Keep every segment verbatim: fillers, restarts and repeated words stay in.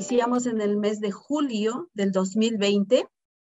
iniciamos en el mes de julio del dos mil veinte.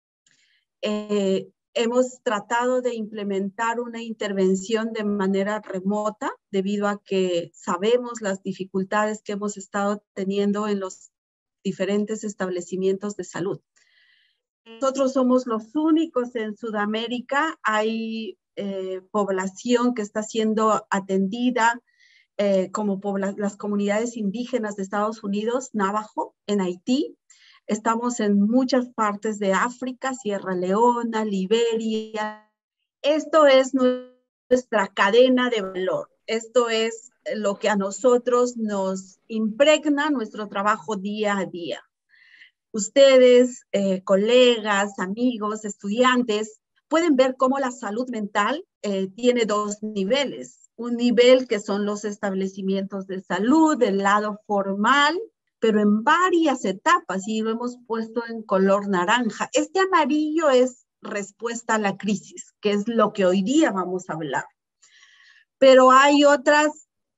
Eh, hemos tratado de implementar una intervención de manera remota debido a que sabemos las dificultades que hemos estado teniendo en los diferentes establecimientos de salud. Nosotros somos los únicos en Sudamérica. Hay eh, población que está siendo atendida eh, como las comunidades indígenas de Estados Unidos, Navajo, en Haití. Estamos en muchas partes de África, Sierra Leona, Liberia. Esto es nuestra cadena de valor. Esto es lo que a nosotros nos impregna nuestro trabajo día a día. Ustedes, eh, colegas, amigos, estudiantes, pueden ver cómo la salud mental eh, tiene dos niveles. Un nivel que son los establecimientos de salud, del lado formal, pero en varias etapas, y lo hemos puesto en color naranja. Este amarillo es respuesta a la crisis, que es lo que hoy día vamos a hablar. Pero hay otras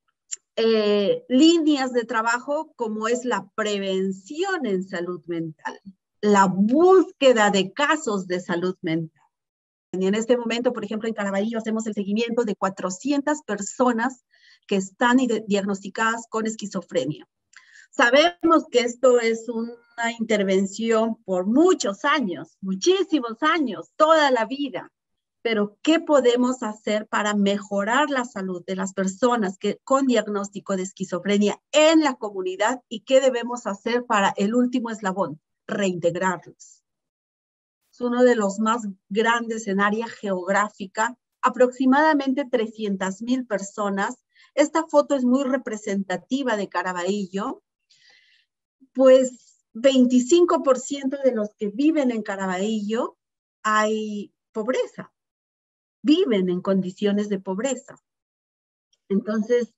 Eh, líneas de trabajo como es la prevención en salud mental, la búsqueda de casos de salud mental. Y en este momento, por ejemplo, en Caraballo hacemos el seguimiento de cuatrocientas personas que están diagnosticadas con esquizofrenia. Sabemos que esto es una intervención por muchos años, muchísimos años, toda la vida. Pero, ¿qué podemos hacer para mejorar la salud de las personas que, con diagnóstico de esquizofrenia en la comunidad? ¿Y qué debemos hacer para el último eslabón? Reintegrarlos. Es uno de los más grandes en área geográfica, aproximadamente trescientas mil personas. Esta foto es muy representativa de Caraballo, pues veinticinco por ciento de los que viven en Caraballo hay pobreza. Viven en condiciones de pobreza. Entonces,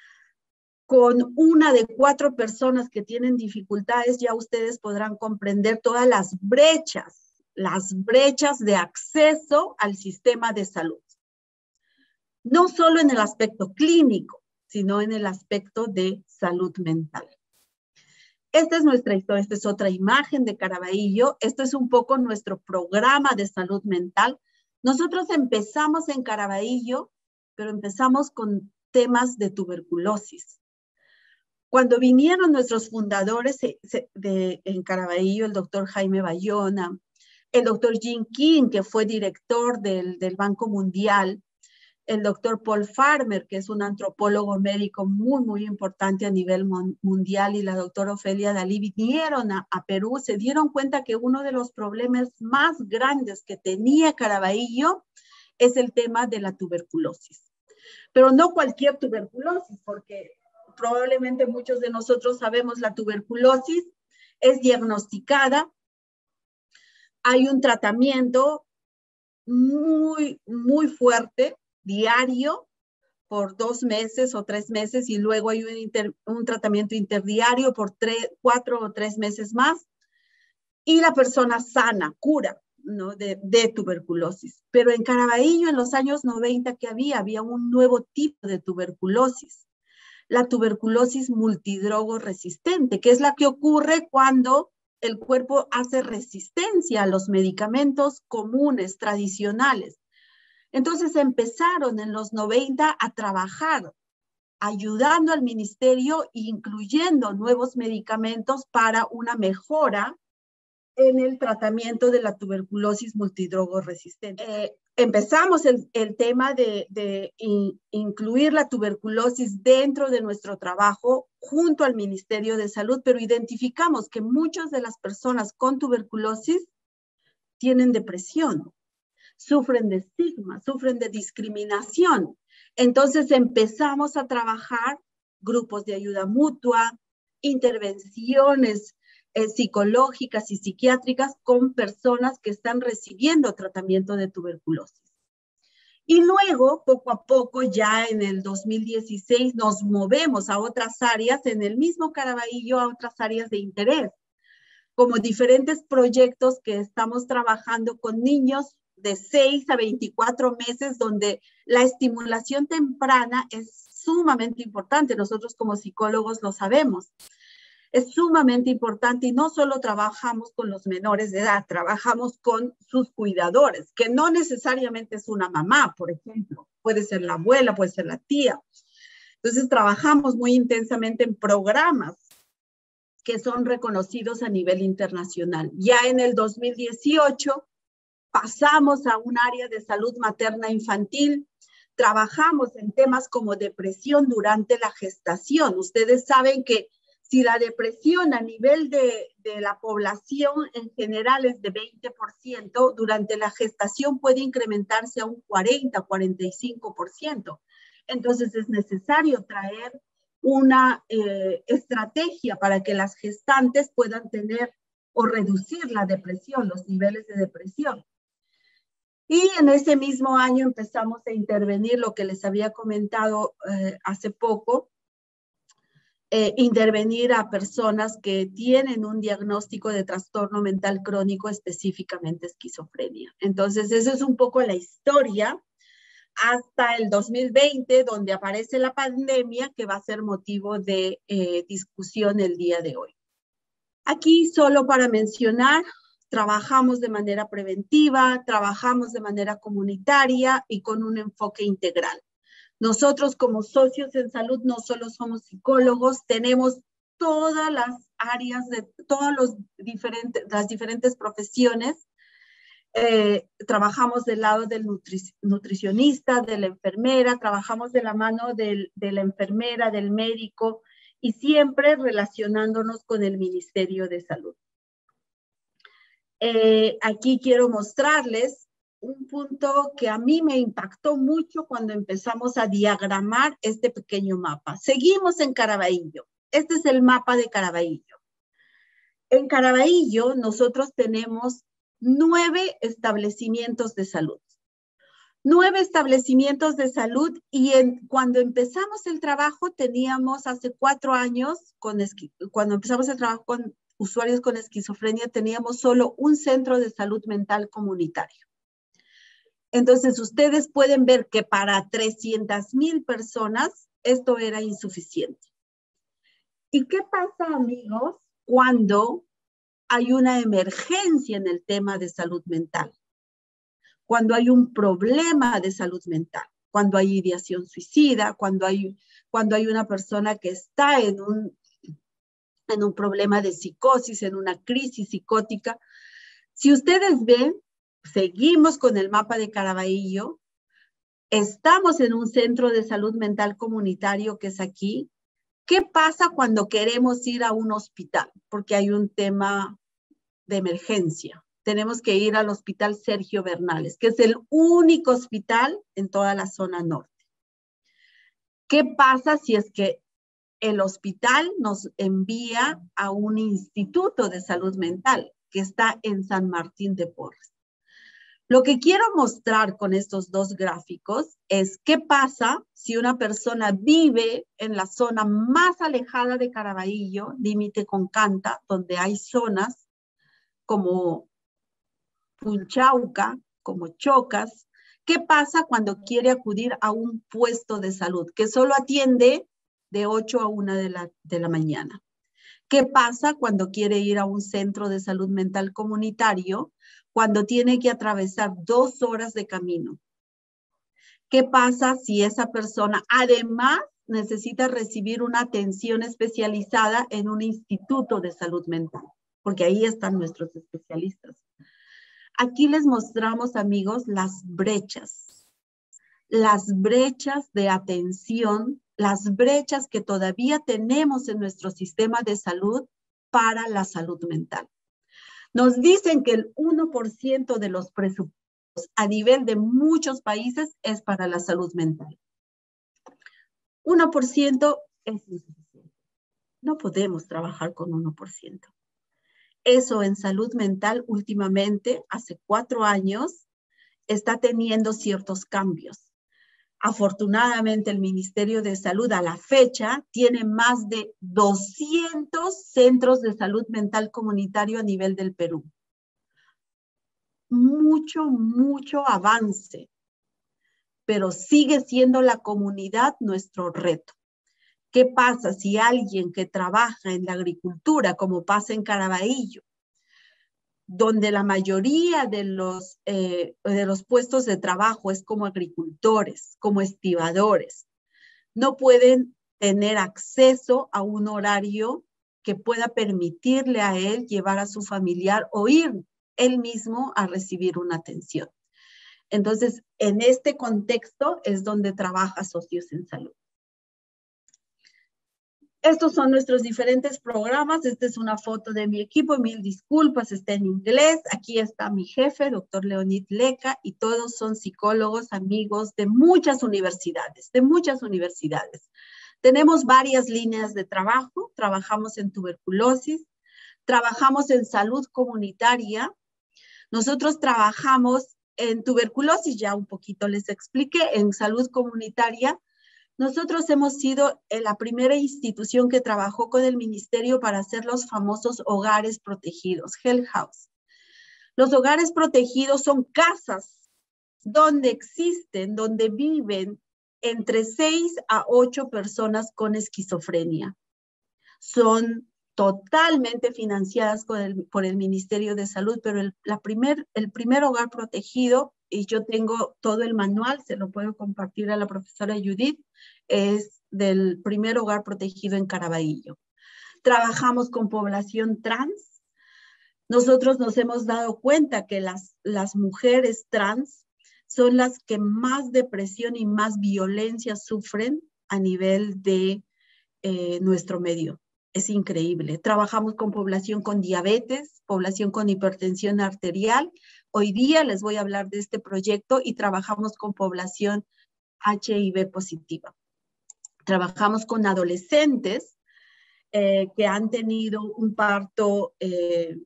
con una de cuatro personas que tienen dificultades, ya ustedes podrán comprender todas las brechas, las brechas de acceso al sistema de salud. No solo en el aspecto clínico, sino en el aspecto de salud mental. Esta es nuestra historia, esta es otra imagen de Caraballo. Esto es un poco nuestro programa de salud mental. Nosotros empezamos en Caraballo, pero empezamos con temas de tuberculosis. Cuando vinieron nuestros fundadores de, de, en Caraballo, el doctor Jaime Bayona, el doctor Jim King, que fue director del, del Banco Mundial, el doctor Paul Farmer, que es un antropólogo médico muy, muy importante a nivel mundial, y la doctora Ofelia Dalí, vinieron a, a Perú, se dieron cuenta que uno de los problemas más grandes que tenía Caraballo es el tema de la tuberculosis. Pero no cualquier tuberculosis, porque probablemente muchos de nosotros sabemos la tuberculosis es diagnosticada, hay un tratamiento muy, muy fuerte, diario, por dos meses o tres meses, y luego hay un, inter, un tratamiento interdiario por tres, cuatro o tres meses más, y la persona sana, cura, ¿no? de, de tuberculosis. Pero en Caraballo, en los años noventa, que había? Había un nuevo tipo de tuberculosis, la tuberculosis multidrogo resistente, que es la que ocurre cuando el cuerpo hace resistencia a los medicamentos comunes, tradicionales. Entonces empezaron en los noventa a trabajar, ayudando al ministerio, incluyendo nuevos medicamentos para una mejora en el tratamiento de la tuberculosis multidrogo resistente. Eh, empezamos el, el tema de, de in, incluir la tuberculosis dentro de nuestro trabajo junto al Ministerio de Salud, pero identificamos que muchas de las personas con tuberculosis tienen depresión, sufren de estigma, sufren de discriminación. Entonces empezamos a trabajar grupos de ayuda mutua, intervenciones eh, psicológicas y psiquiátricas con personas que están recibiendo tratamiento de tuberculosis. Y luego, poco a poco, ya en el dos mil dieciséis, nos movemos a otras áreas, en el mismo Caraballo, a otras áreas de interés, como diferentes proyectos que estamos trabajando con niños de seis a veinticuatro meses, donde la estimulación temprana es sumamente importante. Nosotros como psicólogos lo sabemos. Es sumamente importante y no solo trabajamos con los menores de edad, trabajamos con sus cuidadores, que no necesariamente es una mamá, por ejemplo, puede ser la abuela, puede ser la tía. Entonces trabajamos muy intensamente en programas que son reconocidos a nivel internacional. Ya en el dos mil dieciocho pasamos a un área de salud materna infantil. Trabajamos en temas como depresión durante la gestación. Ustedes saben que si la depresión a nivel de, de la población en general es de veinte por ciento, durante la gestación puede incrementarse a un cuarenta, cuarenta y cinco por ciento. Entonces es necesario traer una eh, estrategia para que las gestantes puedan tener o reducir la depresión, los niveles de depresión. Y en ese mismo año empezamos a intervenir lo que les había comentado eh, hace poco, eh, intervenir a personas que tienen un diagnóstico de trastorno mental crónico, específicamente esquizofrenia. Entonces, eso es un poco la historia hasta el dos mil veinte, donde aparece la pandemia, que va a ser motivo de eh, discusión el día de hoy. Aquí solo para mencionar, trabajamos de manera preventiva, trabajamos de manera comunitaria y con un enfoque integral. Nosotros como socios en salud no solo somos psicólogos, tenemos todas las áreas de todas los diferentes, las diferentes profesiones. Eh, trabajamos del lado del nutri nutricionista, de la enfermera, trabajamos de la mano del, de la enfermera, del médico y siempre relacionándonos con el Ministerio de Salud. Eh, aquí quiero mostrarles un punto que a mí me impactó mucho cuando empezamos a diagramar este pequeño mapa. Seguimos en Caraballo. Este es el mapa de Caraballo. En Caraballo nosotros tenemos nueve establecimientos de salud. Nueve establecimientos de salud y en, cuando empezamos el trabajo teníamos hace cuatro años, con, cuando empezamos el trabajo con usuarios con esquizofrenia, teníamos solo un centro de salud mental comunitario. Entonces, ustedes pueden ver que para trescientas mil personas esto era insuficiente. ¿Y qué pasa, amigos, cuando hay una emergencia en el tema de salud mental? Cuando hay un problema de salud mental, cuando hay ideación suicida, cuando hay, cuando hay una persona que está en un, en un problema de psicosis, en una crisis psicótica. Si ustedes ven, seguimos con el mapa de Caraballo, estamos en un centro de salud mental comunitario que es aquí. ¿Qué pasa cuando queremos ir a un hospital? Porque hay un tema de emergencia. Tenemos que ir al Hospital Sergio Bernales, que es el único hospital en toda la zona norte. ¿Qué pasa si es que el hospital nos envía a un instituto de salud mental que está en San Martín de Porres? Lo que quiero mostrar con estos dos gráficos es qué pasa si una persona vive en la zona más alejada de Caraballo, límite con Canta, donde hay zonas como Punchauca, como Chocas. ¿Qué pasa cuando quiere acudir a un puesto de salud que solo atiende de ocho a una de la, de la mañana? ¿Qué pasa cuando quiere ir a un centro de salud mental comunitario cuando tiene que atravesar dos horas de camino? ¿Qué pasa si esa persona además necesita recibir una atención especializada en un instituto de salud mental? Porque ahí están nuestros especialistas. Aquí les mostramos, amigos, las brechas. Las brechas de atención, las brechas que todavía tenemos en nuestro sistema de salud para la salud mental. Nos dicen que el uno por ciento de los presupuestos a nivel de muchos países es para la salud mental. uno por ciento es insuficiente. No podemos trabajar con uno por ciento. Eso en salud mental últimamente, hace cuatro años, está teniendo ciertos cambios. Afortunadamente, el Ministerio de Salud a la fecha tiene más de doscientos centros de salud mental comunitario a nivel del Perú. Mucho, mucho avance, pero sigue siendo la comunidad nuestro reto. ¿Qué pasa si alguien que trabaja en la agricultura, como pasa en Caraballo, donde la mayoría de los, eh, de los puestos de trabajo es como agricultores, como estibadores, no pueden tener acceso a un horario que pueda permitirle a él llevar a su familiar o ir él mismo a recibir una atención? Entonces, en este contexto es donde trabaja Socios en Salud. Estos son nuestros diferentes programas. Esta es una foto de mi equipo. Mil disculpas, está en inglés. Aquí está mi jefe, doctor Leonid Leca, y todos son psicólogos, amigos de muchas universidades, de muchas universidades. Tenemos varias líneas de trabajo. Trabajamos en tuberculosis, trabajamos en salud comunitaria. Nosotros trabajamos en tuberculosis, ya un poquito les expliqué, en salud comunitaria. Nosotros hemos sido la primera institución que trabajó con el ministerio para hacer los famosos hogares protegidos, Health House. Los hogares protegidos son casas donde existen, donde viven entre seis a ocho personas con esquizofrenia. Son totalmente financiadas con el, por el Ministerio de Salud, pero el, la primer, el primer hogar protegido, y yo tengo todo el manual, se lo puedo compartir a la profesora Judith, es del primer hogar protegido en Caraballo. Trabajamos con población trans. Nosotros nos hemos dado cuenta que las, las mujeres trans son las que más depresión y más violencia sufren a nivel de eh, nuestro medio. Es increíble. Trabajamos con población con diabetes, población con hipertensión arterial. Hoy día les voy a hablar de este proyecto y trabajamos con población H I V positiva. Trabajamos con adolescentes eh, que han tenido un parto eh,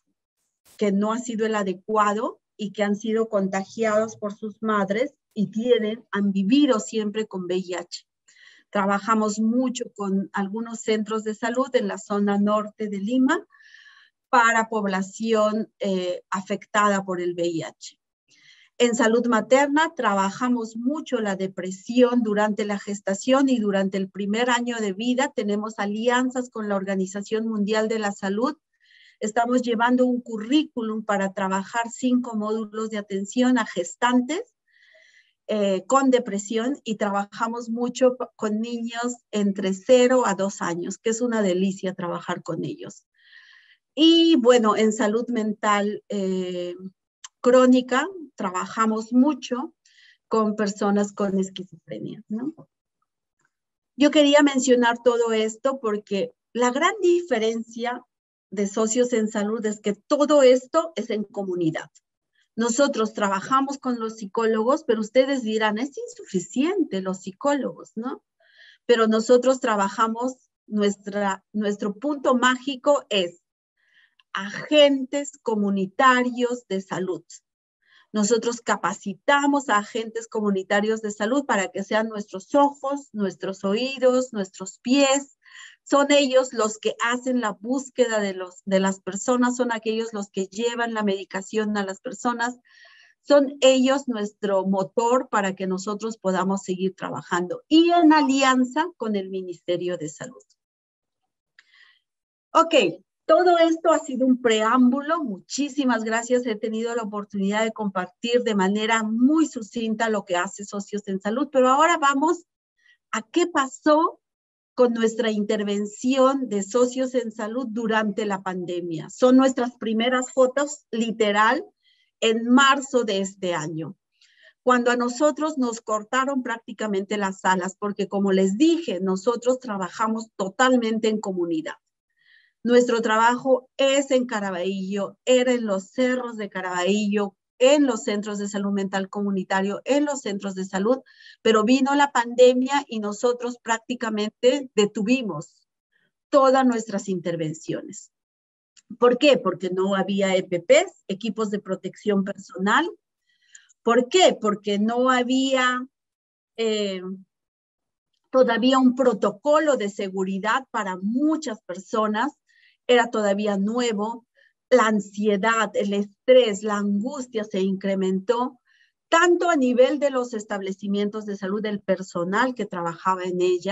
que no ha sido el adecuado y que han sido contagiados por sus madres y tienen, han vivido siempre con V I H. Trabajamos mucho con algunos centros de salud en la zona norte de Lima para población eh, afectada por el V I H. En salud materna trabajamos mucho la depresión durante la gestación y durante el primer año de vida. Tenemos alianzas con la Organización Mundial de la Salud. Estamos llevando un currículum para trabajar cinco módulos de atención a gestantes Eh, con depresión, y trabajamos mucho con niños entre cero a dos años, que es una delicia trabajar con ellos. Y bueno, en salud mental eh, crónica trabajamos mucho con personas con esquizofrenia, ¿no? Yo quería mencionar todo esto porque la gran diferencia de Socios en Salud es que todo esto es en comunidad. Nosotros trabajamos con los psicólogos, pero ustedes dirán, es insuficiente los psicólogos, ¿no? Pero nosotros trabajamos, nuestra, nuestro punto mágico es agentes comunitarios de salud. Nosotros capacitamos a agentes comunitarios de salud para que sean nuestros ojos, nuestros oídos, nuestros pies. Son ellos los que hacen la búsqueda de, los, de las personas, son aquellos los que llevan la medicación a las personas. Son ellos nuestro motor para que nosotros podamos seguir trabajando y en alianza con el Ministerio de Salud. Ok, todo esto ha sido un preámbulo. Muchísimas gracias. He tenido la oportunidad de compartir de manera muy sucinta lo que hace Socios en Salud, pero ahora vamos a qué pasó con nuestra intervención de Socios en Salud durante la pandemia. Son nuestras primeras fotos, literal, en marzo de este año, cuando a nosotros nos cortaron prácticamente las salas, porque como les dije, nosotros trabajamos totalmente en comunidad. Nuestro trabajo es en Caraballo, era en los cerros de Caraballo, en los centros de salud mental comunitario, en los centros de salud, pero vino la pandemia y nosotros prácticamente detuvimos todas nuestras intervenciones. ¿Por qué? Porque no había E P Pes, equipos de protección personal. ¿Por qué? Porque no había eh, todavía un protocolo de seguridad para muchas personas, era todavía nuevo. La ansiedad, el estrés, la angustia se incrementó, tanto a nivel de los establecimientos de salud, del personal que trabajaba en ella,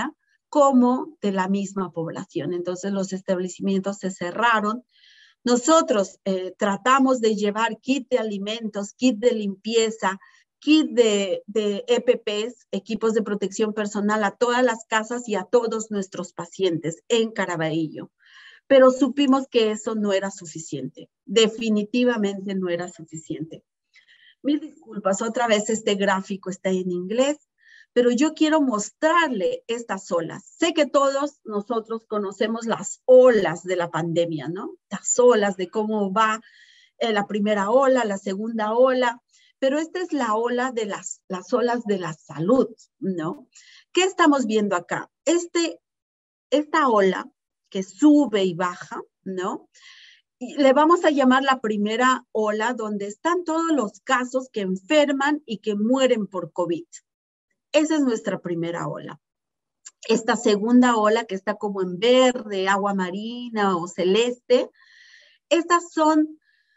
como de la misma población. Entonces los establecimientos se cerraron. Nosotros eh, tratamos de llevar kit de alimentos, kit de limpieza, kit de, de E P Pes, equipos de protección personal, a todas las casas y a todos nuestros pacientes en Caraballo. Pero supimos que eso no era suficiente. Definitivamente no era suficiente. Mil disculpas, otra vez este gráfico está en inglés, pero yo quiero mostrarle estas olas. Sé que todos nosotros conocemos las olas de la pandemia, ¿no? Las olas de cómo va eh, la primera ola, la segunda ola, pero esta es la ola de las, las olas de la salud, ¿no? ¿Qué estamos viendo acá? Este, esta ola que sube y baja, ¿no? Y le vamos a llamar la primera ola, donde están todos los casos que enferman y que mueren por COVID. Esa es nuestra primera ola. Esta segunda ola, que está como en verde, agua marina o celeste, estas son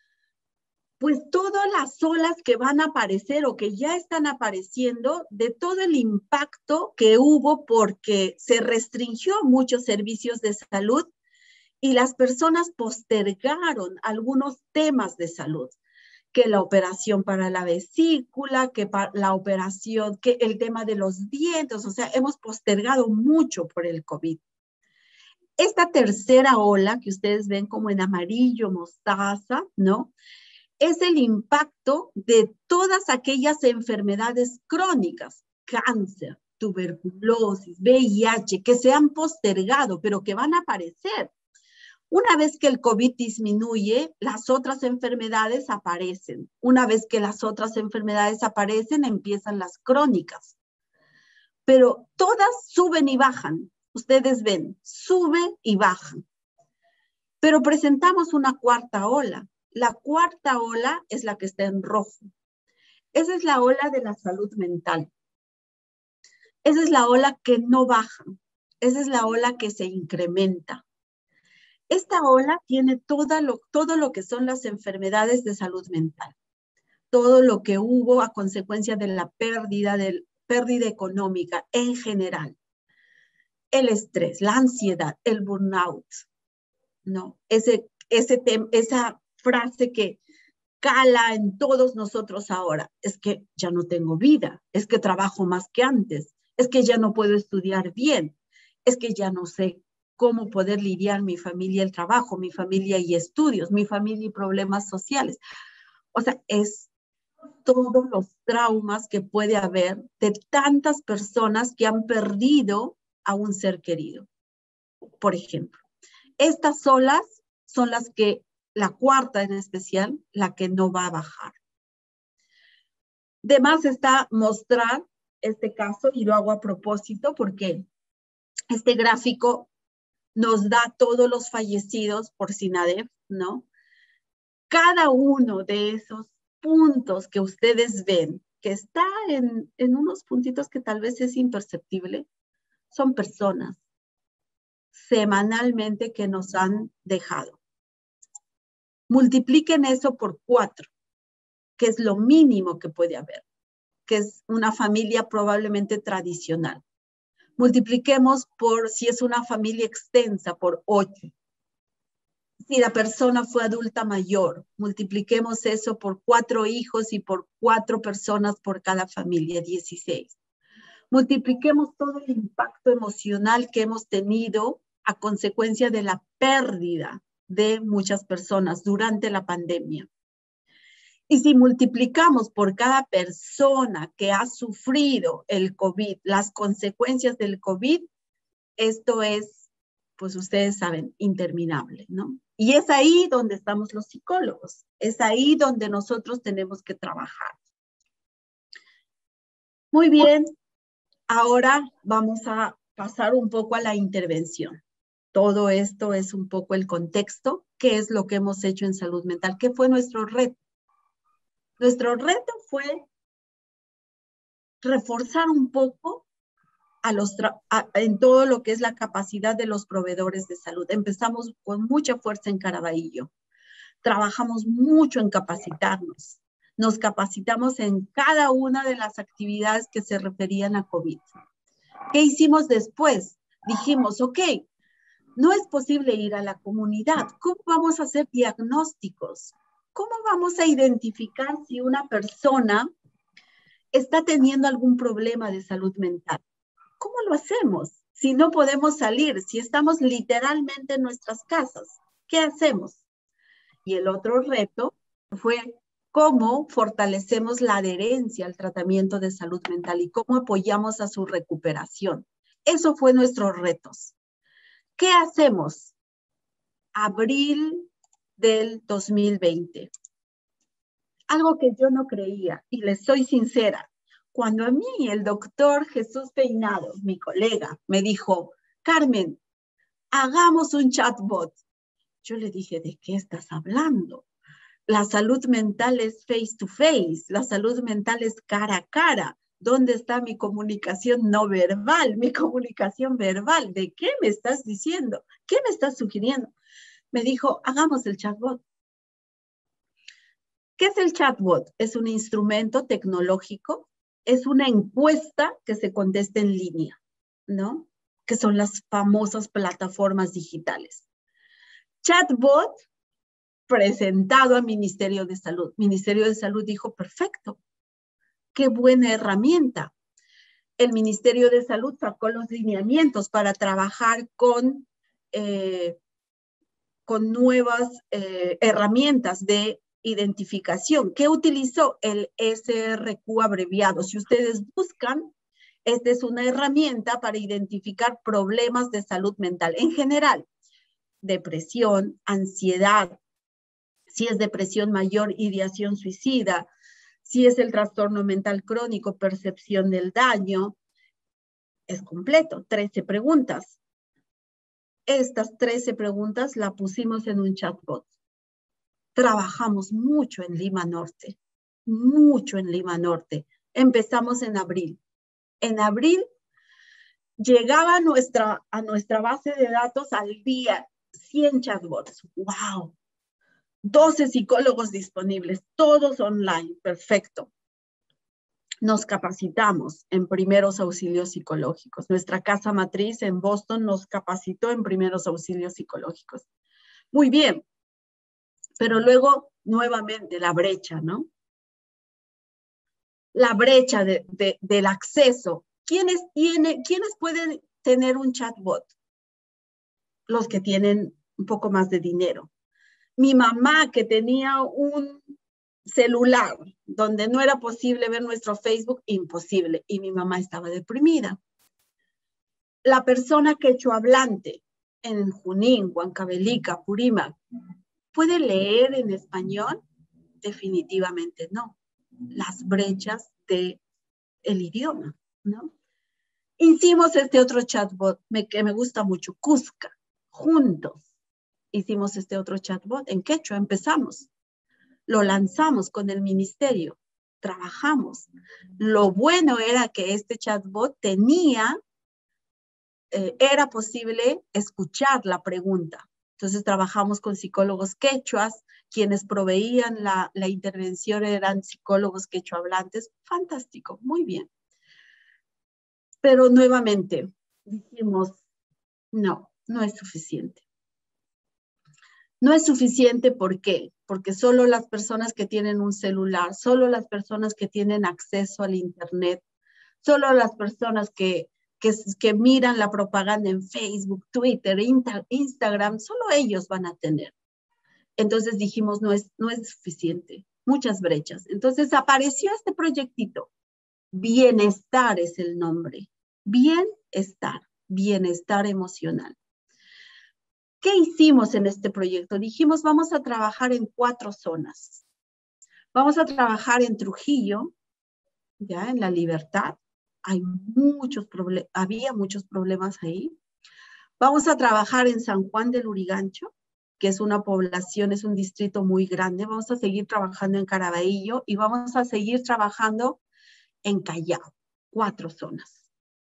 pues todas las olas que van a aparecer o que ya están apareciendo de todo el impacto que hubo porque se restringió muchos servicios de salud y las personas postergaron algunos temas de salud, que la operación para la vesícula, que para la operación, que el tema de los dientes, o sea, hemos postergado mucho por el COVID. Esta tercera ola que ustedes ven como en amarillo, mostaza, ¿no? Es el impacto de todas aquellas enfermedades crónicas, cáncer, tuberculosis, V I H, que se han postergado, pero que van a aparecer. Una vez que el COVID disminuye, las otras enfermedades aparecen. Una vez que las otras enfermedades aparecen, empiezan las crónicas. Pero todas suben y bajan. Ustedes ven, suben y bajan. Pero presentamos una cuarta ola. La cuarta ola es la que está en rojo. Esa es la ola de la salud mental. Esa es la ola que no baja. Esa es la ola que se incrementa. Esta ola tiene todo lo, todo lo que son las enfermedades de salud mental. Todo lo que hubo a consecuencia de la pérdida, de, pérdida económica en general. El estrés, la ansiedad, el burnout. ¿No? Ese, ese tem, esa frase que cala en todos nosotros ahora. Es que ya no tengo vida. Es que trabajo más que antes. Es que ya no puedo estudiar bien. Es que ya no sé cómo poder lidiar mi familia, el trabajo, mi familia y estudios, mi familia y problemas sociales. O sea, es todos los traumas que puede haber de tantas personas que han perdido a un ser querido. Por ejemplo, estas olas son las que, la cuarta en especial, la que no va a bajar. De más está mostrar este caso, y lo hago a propósito porque este gráfico nos da todos los fallecidos por SINADEF, ¿no? Cada uno de esos puntos que ustedes ven, que está en, en unos puntitos que tal vez es imperceptible, son personas semanalmente que nos han dejado. Multipliquen eso por cuatro, que es lo mínimo que puede haber, que es una familia probablemente tradicional. Multipliquemos por, si es una familia extensa, por ocho. Si la persona fue adulta mayor, multipliquemos eso por cuatro hijos y por cuatro personas por cada familia, dieciséis. Multipliquemos todo el impacto emocional que hemos tenido a consecuencia de la pérdida de muchas personas durante la pandemia. Y si multiplicamos por cada persona que ha sufrido el COVID, las consecuencias del COVID, esto es, pues ustedes saben, interminable, ¿no? Y es ahí donde estamos los psicólogos, es ahí donde nosotros tenemos que trabajar. Muy bien, ahora vamos a pasar un poco a la intervención. Todo esto es un poco el contexto, qué es lo que hemos hecho en salud mental, qué fue nuestro reto. Nuestro reto fue reforzar un poco a los a, en todo lo que es la capacidad de los proveedores de salud. Empezamos con mucha fuerza en Caraballo. Trabajamos mucho en capacitarnos. Nos capacitamos en cada una de las actividades que se referían a COVID. ¿Qué hicimos después? dijimos, ok, no es posible ir a la comunidad. ¿Cómo vamos a hacer diagnósticos? ¿Cómo vamos a identificar si una persona está teniendo algún problema de salud mental? ¿Cómo lo hacemos? Si no podemos salir, si estamos literalmente en nuestras casas, ¿qué hacemos? Y el otro reto fue cómo fortalecemos la adherencia al tratamiento de salud mental y cómo apoyamos a su recuperación. Eso fue nuestros retos. ¿Qué hacemos? Abril del dos mil veinte. Algo que yo no creía, y les soy sincera, cuando a mí el doctor Jesús Peinado, mi colega, me dijo, Carmen, hagamos un chatbot. Yo le dije, ¿de qué estás hablando? La salud mental es face to face, la salud mental es cara a cara. ¿Dónde está mi comunicación no verbal, mi comunicación verbal? ¿De qué me estás diciendo? ¿Qué me estás sugiriendo? Me dijo, hagamos el chatbot. ¿Qué es el chatbot? Es un instrumento tecnológico, es una encuesta que se contesta en línea, ¿no? Que son las famosas plataformas digitales. Chatbot presentado al Ministerio de Salud. Ministerio de Salud dijo, perfecto, qué buena herramienta. El Ministerio de Salud sacó los lineamientos para trabajar con, eh, con nuevas eh, herramientas de identificación. ¿Qué utilizó? El S R Q abreviado. Si ustedes buscan, esta es una herramienta para identificar problemas de salud mental. En general, depresión, ansiedad, si es depresión mayor, ideación suicida, si es el trastorno mental crónico, percepción del daño. Es completo, trece preguntas. Estas trece preguntas la pusimos en un chatbot. Trabajamos mucho en Lima Norte, mucho en Lima Norte. Empezamos en abril. En abril llegaba a nuestra, a nuestra base de datos al día cien chatbots. ¡Wow! doce psicólogos disponibles, todos online, perfecto. Nos capacitamos en primeros auxilios psicológicos. Nuestra casa matriz en Boston nos capacitó en primeros auxilios psicológicos. Muy bien, pero luego nuevamente la brecha, ¿no? La brecha de, de, del acceso. ¿Quiénes, tiene, ¿Quiénes pueden tener un chatbot? Los que tienen un poco más de dinero. Mi mamá, que tenía un celular donde no era posible ver nuestro Facebook, imposible. Y mi mamá estaba deprimida. La persona quechohablante en Junín, Huancavelica, Purímac, ¿puede leer en español? Definitivamente no. Las brechas del idioma, ¿no? Hicimos este otro chatbot me, que me gusta mucho, Cusca, juntos. Hicimos este otro chatbot en quechua, empezamos. Lo lanzamos con el ministerio, trabajamos. Lo bueno era que este chatbot tenía, eh, era posible escuchar la pregunta. Entonces trabajamos con psicólogos quechuas, quienes proveían la, la intervención eran psicólogos quechohablantes. Fantástico, muy bien. Pero nuevamente dijimos, no, no es suficiente. No es suficiente, ¿por qué? Porque solo las personas que tienen un celular, solo las personas que tienen acceso al internet, solo las personas que, que, que miran la propaganda en Facebook, Twitter, Instagram, solo ellos van a tener. Entonces dijimos, no es, no es suficiente, muchas brechas. Entonces apareció este proyectito, Bienestar es el nombre, Bienestar, bienestar emocional. ¿Qué hicimos en este proyecto? Dijimos, vamos a trabajar en cuatro zonas. Vamos a trabajar en Trujillo, ya en La Libertad. Hay muchos problemas, había muchos problemas ahí. Vamos a trabajar en San Juan del Lurigancho, que es una población, es un distrito muy grande. Vamos a seguir trabajando en Caraballo y vamos a seguir trabajando en Callao. Cuatro zonas.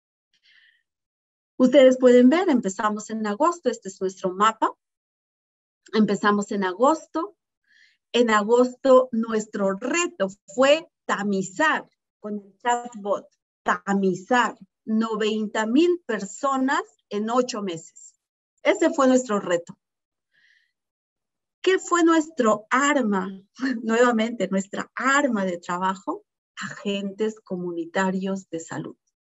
Ustedes pueden ver, empezamos en agosto, este es nuestro mapa. Empezamos en agosto. En agosto nuestro reto fue tamizar con el chatbot, tamizar, noventa mil personas en ocho meses. Ese fue nuestro reto. ¿Qué fue nuestro arma? Nuevamente, nuestra arma de trabajo, agentes comunitarios de salud.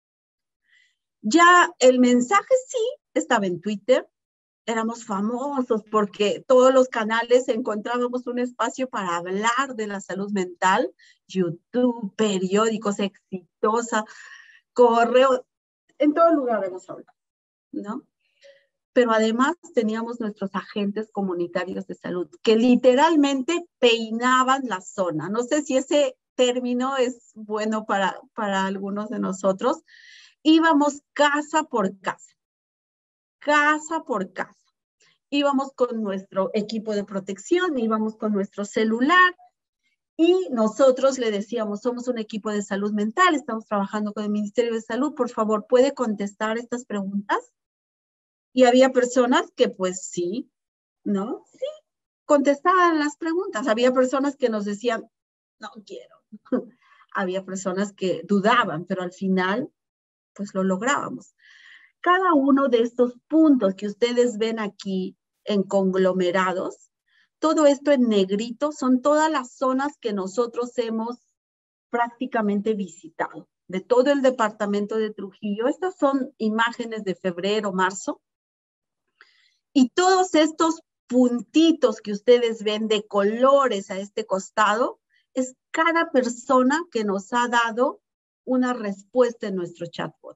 Ya el mensaje sí estaba en Twitter, éramos famosos porque todos los canales encontrábamos un espacio para hablar de la salud mental, YouTube, periódicos, Exitosa, correo, en todo lugar hemos hablado, ¿no? Pero además teníamos nuestros agentes comunitarios de salud que literalmente peinaban la zona. No sé si ese término es bueno para, para algunos de nosotros. Íbamos casa por casa, casa por casa. Íbamos con nuestro equipo de protección, íbamos con nuestro celular y nosotros le decíamos, somos un equipo de salud mental, estamos trabajando con el Ministerio de Salud, por favor, ¿puede contestar estas preguntas? Y había personas que pues sí, ¿no? Sí, contestaban las preguntas. Había personas que nos decían, no quiero. Había personas que dudaban, pero al final pues lo lográbamos. Cada uno de estos puntos que ustedes ven aquí en conglomerados, todo esto en negrito, son todas las zonas que nosotros hemos prácticamente visitado, de todo el departamento de Trujillo. Estas son imágenes de febrero, marzo. Y todos estos puntitos que ustedes ven de colores a este costado, es cada persona que nos ha dado una respuesta en nuestro chatbot.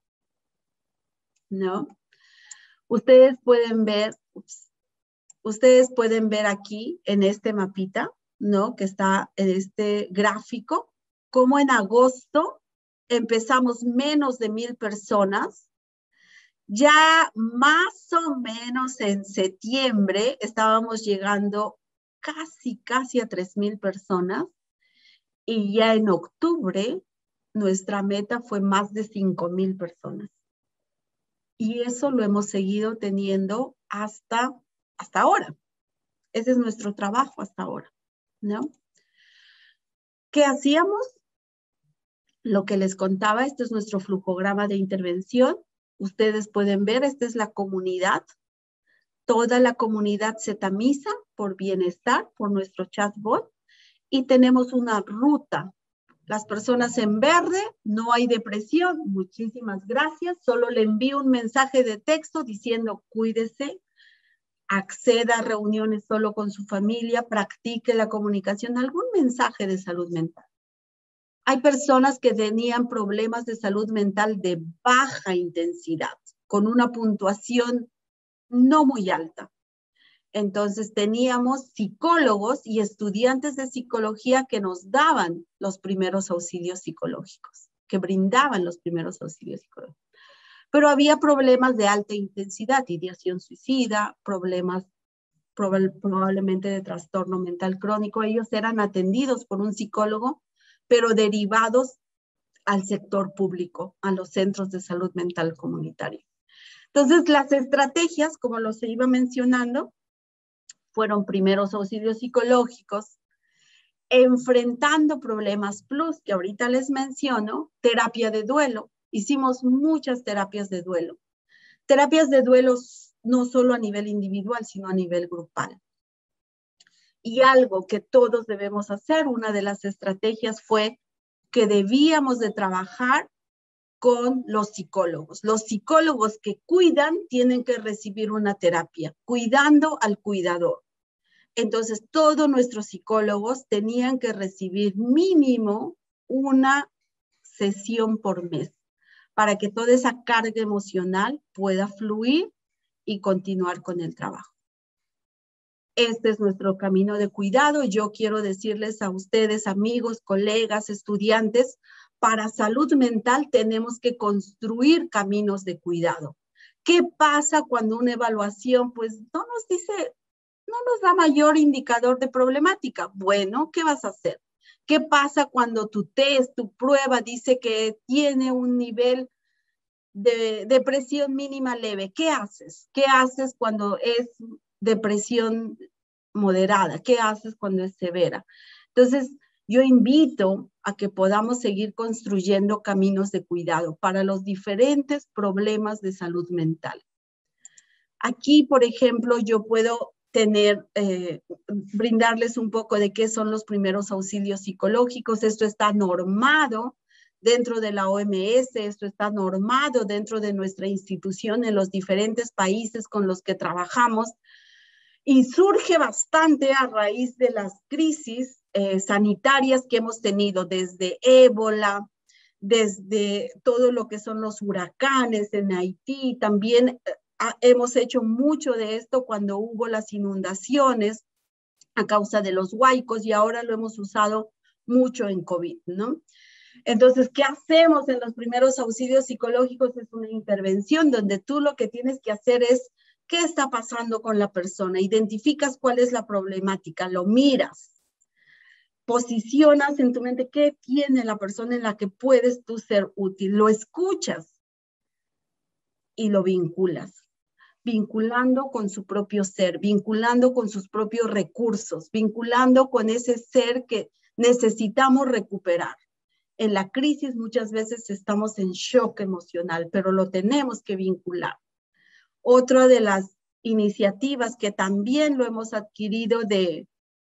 ¿No? Ustedes pueden ver, ups, ustedes pueden ver aquí en este mapita, ¿no? Que está en este gráfico, como en agosto empezamos menos de mil personas. Ya más o menos en septiembre estábamos llegando casi, casi a tres mil personas. Y ya en octubre nuestra meta fue más de cinco mil personas. Y eso lo hemos seguido teniendo hasta, hasta ahora. Ese es nuestro trabajo hasta ahora, ¿no? ¿Qué hacíamos? Lo que les contaba, este es nuestro flujograma de intervención. Ustedes pueden ver, esta es la comunidad. Toda la comunidad se tamiza por bienestar, por nuestro chatbot. Y tenemos una ruta. Las personas en verde, no hay depresión, muchísimas gracias. Solo le envío un mensaje de texto diciendo cuídese, acceda a reuniones solo con su familia, practique la comunicación, algún mensaje de salud mental. Hay personas que tenían problemas de salud mental de baja intensidad, con una puntuación no muy alta. Entonces teníamos psicólogos y estudiantes de psicología que nos daban los primeros auxilios psicológicos, que brindaban los primeros auxilios psicológicos. Pero había problemas de alta intensidad, ideación suicida, problemas prob- probablemente de trastorno mental crónico. Ellos eran atendidos por un psicólogo, pero derivados al sector público, a los centros de salud mental comunitaria. Entonces, las estrategias, como los iba mencionando, fueron primeros auxilios psicológicos, enfrentando problemas plus, que ahorita les menciono, terapia de duelo. Hicimos muchas terapias de duelo. Terapias de duelo no solo a nivel individual, sino a nivel grupal. Y algo que todos debemos hacer, una de las estrategias fue que debíamos de trabajar con los psicólogos. Los psicólogos que cuidan tienen que recibir una terapia, cuidando al cuidador. Entonces, todos nuestros psicólogos tenían que recibir mínimo una sesión por mes para que toda esa carga emocional pueda fluir y continuar con el trabajo. Este es nuestro camino de cuidado. Yo quiero decirles a ustedes, amigos, colegas, estudiantes, para salud mental tenemos que construir caminos de cuidado. ¿Qué pasa cuando una evaluación pues no nos dice, no nos da mayor indicador de problemática? Bueno, ¿qué vas a hacer? ¿Qué pasa cuando tu test, tu prueba dice que tiene un nivel de depresión mínima leve? ¿Qué haces? ¿Qué haces cuando es depresión moderada? ¿Qué haces cuando es severa? Entonces, Yo invito a que podamos seguir construyendo caminos de cuidado para los diferentes problemas de salud mental. Aquí, por ejemplo, yo puedo tener, eh, brindarles un poco de qué son los primeros auxilios psicológicos. Esto está normado dentro de la O M S, esto está normado dentro de nuestra institución en los diferentes países con los que trabajamos, y surge bastante a raíz de las crisis eh, sanitarias que hemos tenido, desde ébola, desde todo lo que son los huracanes en Haití. También eh, hemos hecho mucho de esto cuando hubo las inundaciones a causa de los huaicos, y ahora lo hemos usado mucho en COVID, ¿no? Entonces, ¿qué hacemos en los primeros auxilios psicológicos? Es una intervención donde tú lo que tienes que hacer es, ¿qué está pasando con la persona? Identificas cuál es la problemática, lo miras, posicionas en tu mente qué tiene la persona en la que puedes tú ser útil, lo escuchas y lo vinculas, vinculando con su propio ser, vinculando con sus propios recursos, vinculando con ese ser que necesitamos recuperar. En la crisis muchas veces estamos en shock emocional, pero lo tenemos que vincular. Otra de las iniciativas que también lo hemos adquirido de,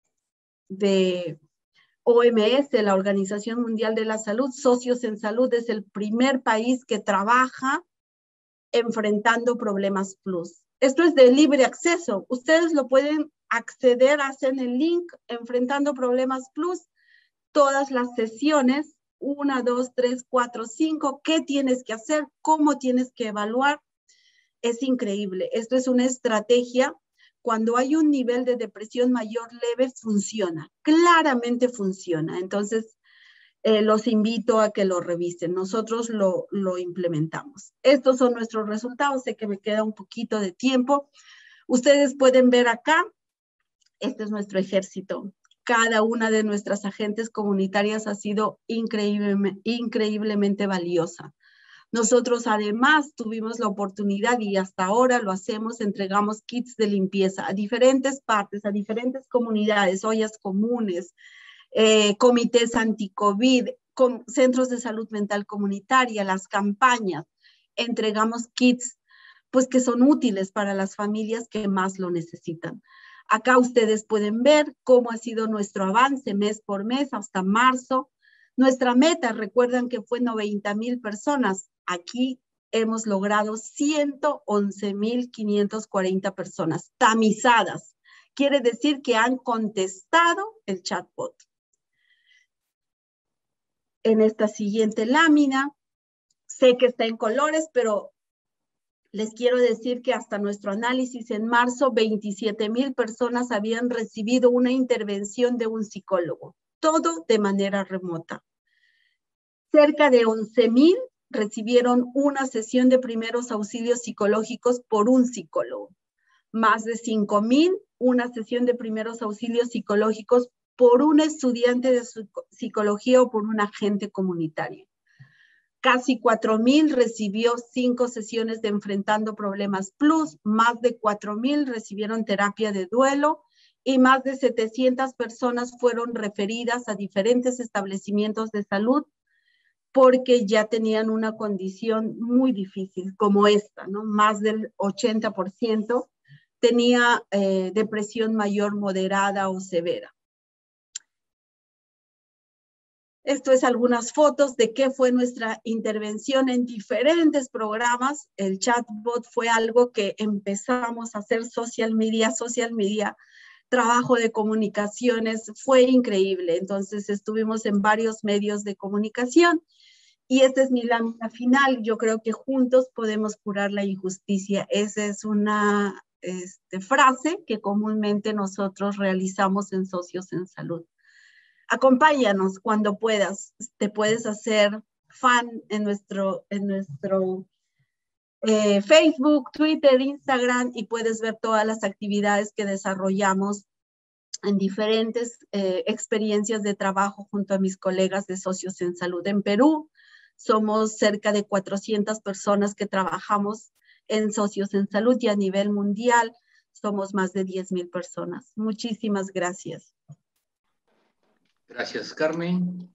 de O M S, la Organización Mundial de la Salud, Socios en Salud, es el primer país que trabaja enfrentando problemas plus. Esto es de libre acceso. Ustedes lo pueden acceder, hacen el link Enfrentando Problemas Plus, todas las sesiones, una, dos, tres, cuatro, cinco, qué tienes que hacer, cómo tienes que evaluar. Es increíble. Esto es una estrategia. Cuando hay un nivel de depresión mayor leve, funciona. Claramente funciona. Entonces, eh, los invito a que lo revisen. Nosotros lo, lo implementamos. Estos son nuestros resultados. Sé que me queda un poquito de tiempo. Ustedes pueden ver acá. Este es nuestro ejército. Cada una de nuestras agentes comunitarias ha sido increíble, increíblemente valiosa. Nosotros además tuvimos la oportunidad, y hasta ahora lo hacemos, entregamos kits de limpieza a diferentes partes, a diferentes comunidades, ollas comunes, eh, comités anti-COVID, com, centros de salud mental comunitaria, las campañas. Entregamos kits pues, que son útiles para las familias que más lo necesitan. Acá ustedes pueden ver cómo ha sido nuestro avance mes por mes hasta marzo. Nuestra meta, recuerdan que fue noventa mil personas. Aquí hemos logrado ciento once mil quinientas cuarenta personas tamizadas. Quiere decir que han contestado el chatbot. En esta siguiente lámina, sé que está en colores, pero les quiero decir que hasta nuestro análisis en marzo, veintisiete mil personas habían recibido una intervención de un psicólogo, todo de manera remota. Cerca de once mil recibieron una sesión de primeros auxilios psicológicos por un psicólogo. Más de cinco mil, una sesión de primeros auxilios psicológicos por un estudiante de psicología o por un agente comunitario. Casi cuatro mil recibió cinco sesiones de Enfrentando Problemas Plus, más de cuatro mil recibieron terapia de duelo y más de setecientas personas fueron referidas a diferentes establecimientos de salud porque ya tenían una condición muy difícil como esta, ¿no? Más del ochenta por ciento tenía eh, depresión mayor, moderada o severa. Esto es algunas fotos de qué fue nuestra intervención en diferentes programas. El chatbot fue algo que empezamos a hacer social media, social media, trabajo de comunicaciones, fue increíble. Entonces estuvimos en varios medios de comunicación y esta es mi lámina final. Yo creo que juntos podemos curar la injusticia. Esa es una este, frase que comúnmente nosotros realizamos en Socios en Salud. Acompáñanos cuando puedas. Te puedes hacer fan en nuestro, en nuestro eh, Facebook, Twitter, Instagram y puedes ver todas las actividades que desarrollamos en diferentes eh, experiencias de trabajo junto a mis colegas de Socios en Salud. En Perú somos cerca de cuatrocientas personas que trabajamos en Socios en Salud y a nivel mundial somos más de diez mil personas. Muchísimas gracias. Gracias, Carmen.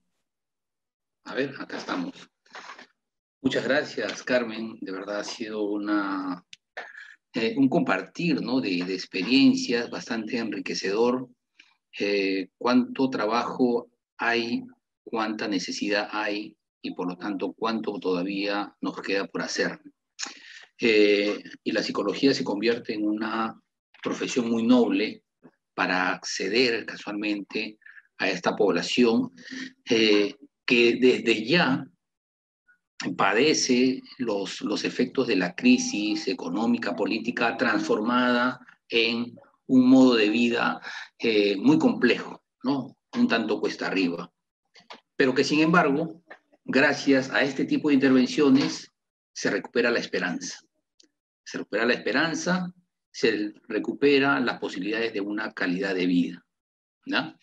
A ver, acá estamos. Muchas gracias, Carmen. De verdad ha sido una, eh, un compartir, ¿no? de, de experiencias bastante enriquecedor. Eh, cuánto trabajo hay, cuánta necesidad hay y por lo tanto cuánto todavía nos queda por hacer. Eh, y la psicología se convierte en una profesión muy noble para acceder casualmente a esta población eh, que desde ya padece los, los efectos de la crisis económica, política, transformada en un modo de vida eh, muy complejo, ¿no? Un tanto cuesta arriba. Pero que sin embargo, gracias a este tipo de intervenciones, se recupera la esperanza. Se recupera la esperanza, se recupera las posibilidades de una calidad de vida, ¿no?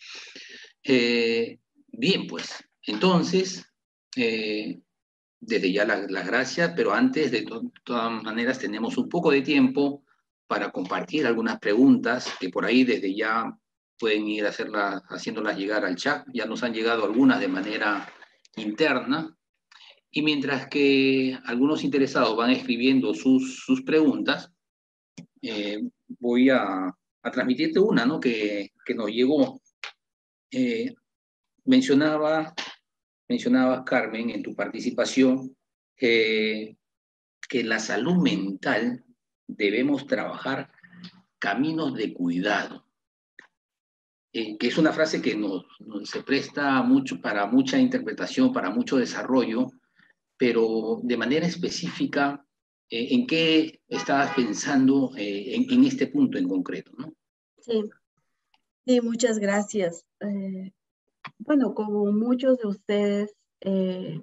Eh, bien, pues, entonces, eh, desde ya las la gracias, pero antes de to todas maneras tenemos un poco de tiempo para compartir algunas preguntas que por ahí desde ya pueden ir a hacerla, haciéndolas llegar al chat. Ya nos han llegado algunas de manera interna. Y mientras que algunos interesados van escribiendo sus, sus preguntas, eh, voy a, a transmitirte una, ¿no? que, que nos llegó. Eh, mencionaba, mencionabas, Carmen, en tu participación, eh, que la salud mental debemos trabajar caminos de cuidado, eh, que es una frase que nos, nos se presta mucho para mucha interpretación, para mucho desarrollo, pero de manera específica, eh, ¿en qué estabas pensando eh, en, en este punto en concreto, ¿no? Sí, sí, muchas gracias. Eh, bueno, como muchos de ustedes, eh,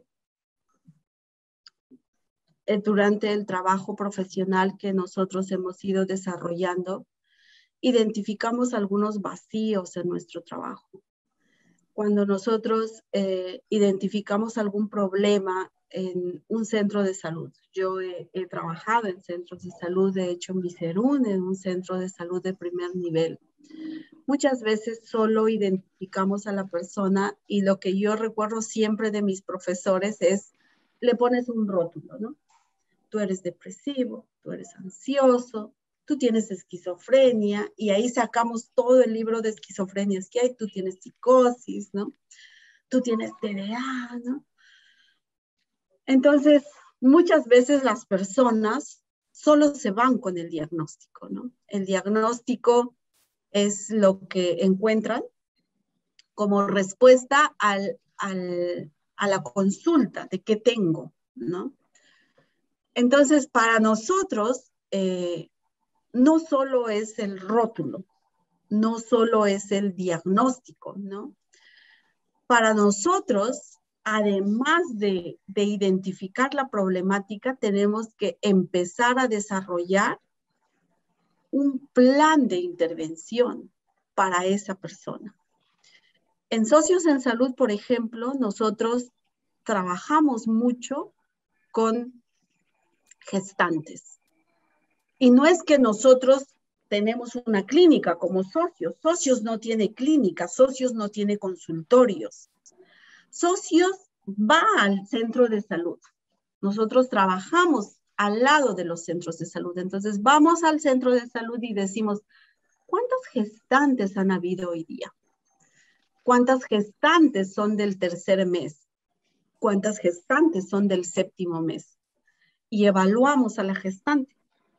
eh, durante el trabajo profesional que nosotros hemos ido desarrollando, identificamos algunos vacíos en nuestro trabajo. Cuando nosotros eh, identificamos algún problema en un centro de salud, yo he, he trabajado en centros de salud, de hecho en Viserún, en un centro de salud de primer nivel. Muchas veces solo identificamos a la persona y lo que yo recuerdo siempre de mis profesores es, le pones un rótulo, ¿no? Tú eres depresivo, tú eres ansioso, tú tienes esquizofrenia, y ahí sacamos todo el libro de esquizofrenias que hay, tú tienes psicosis, ¿no? Tú tienes T D A, ¿no? Entonces, muchas veces las personas solo se van con el diagnóstico, ¿no? El diagnóstico es lo que encuentran como respuesta al, al, a la consulta de qué tengo, ¿no? Entonces, para nosotros, eh, no solo es el rótulo, no solo es el diagnóstico, ¿no? Para nosotros, además de, de identificar la problemática, tenemos que empezar a desarrollar un plan de intervención para esa persona. En Socios en Salud, por ejemplo, nosotros trabajamos mucho con gestantes. Y no es que nosotros tenemos una clínica como Socios. Socios no tiene clínica, Socios no tiene consultorios. Socios va al centro de salud. Nosotros trabajamos al lado de los centros de salud. Entonces vamos al centro de salud y decimos, ¿cuántas gestantes han habido hoy día? ¿Cuántas gestantes son del tercer mes? ¿Cuántas gestantes son del séptimo mes? Y evaluamos a la gestante.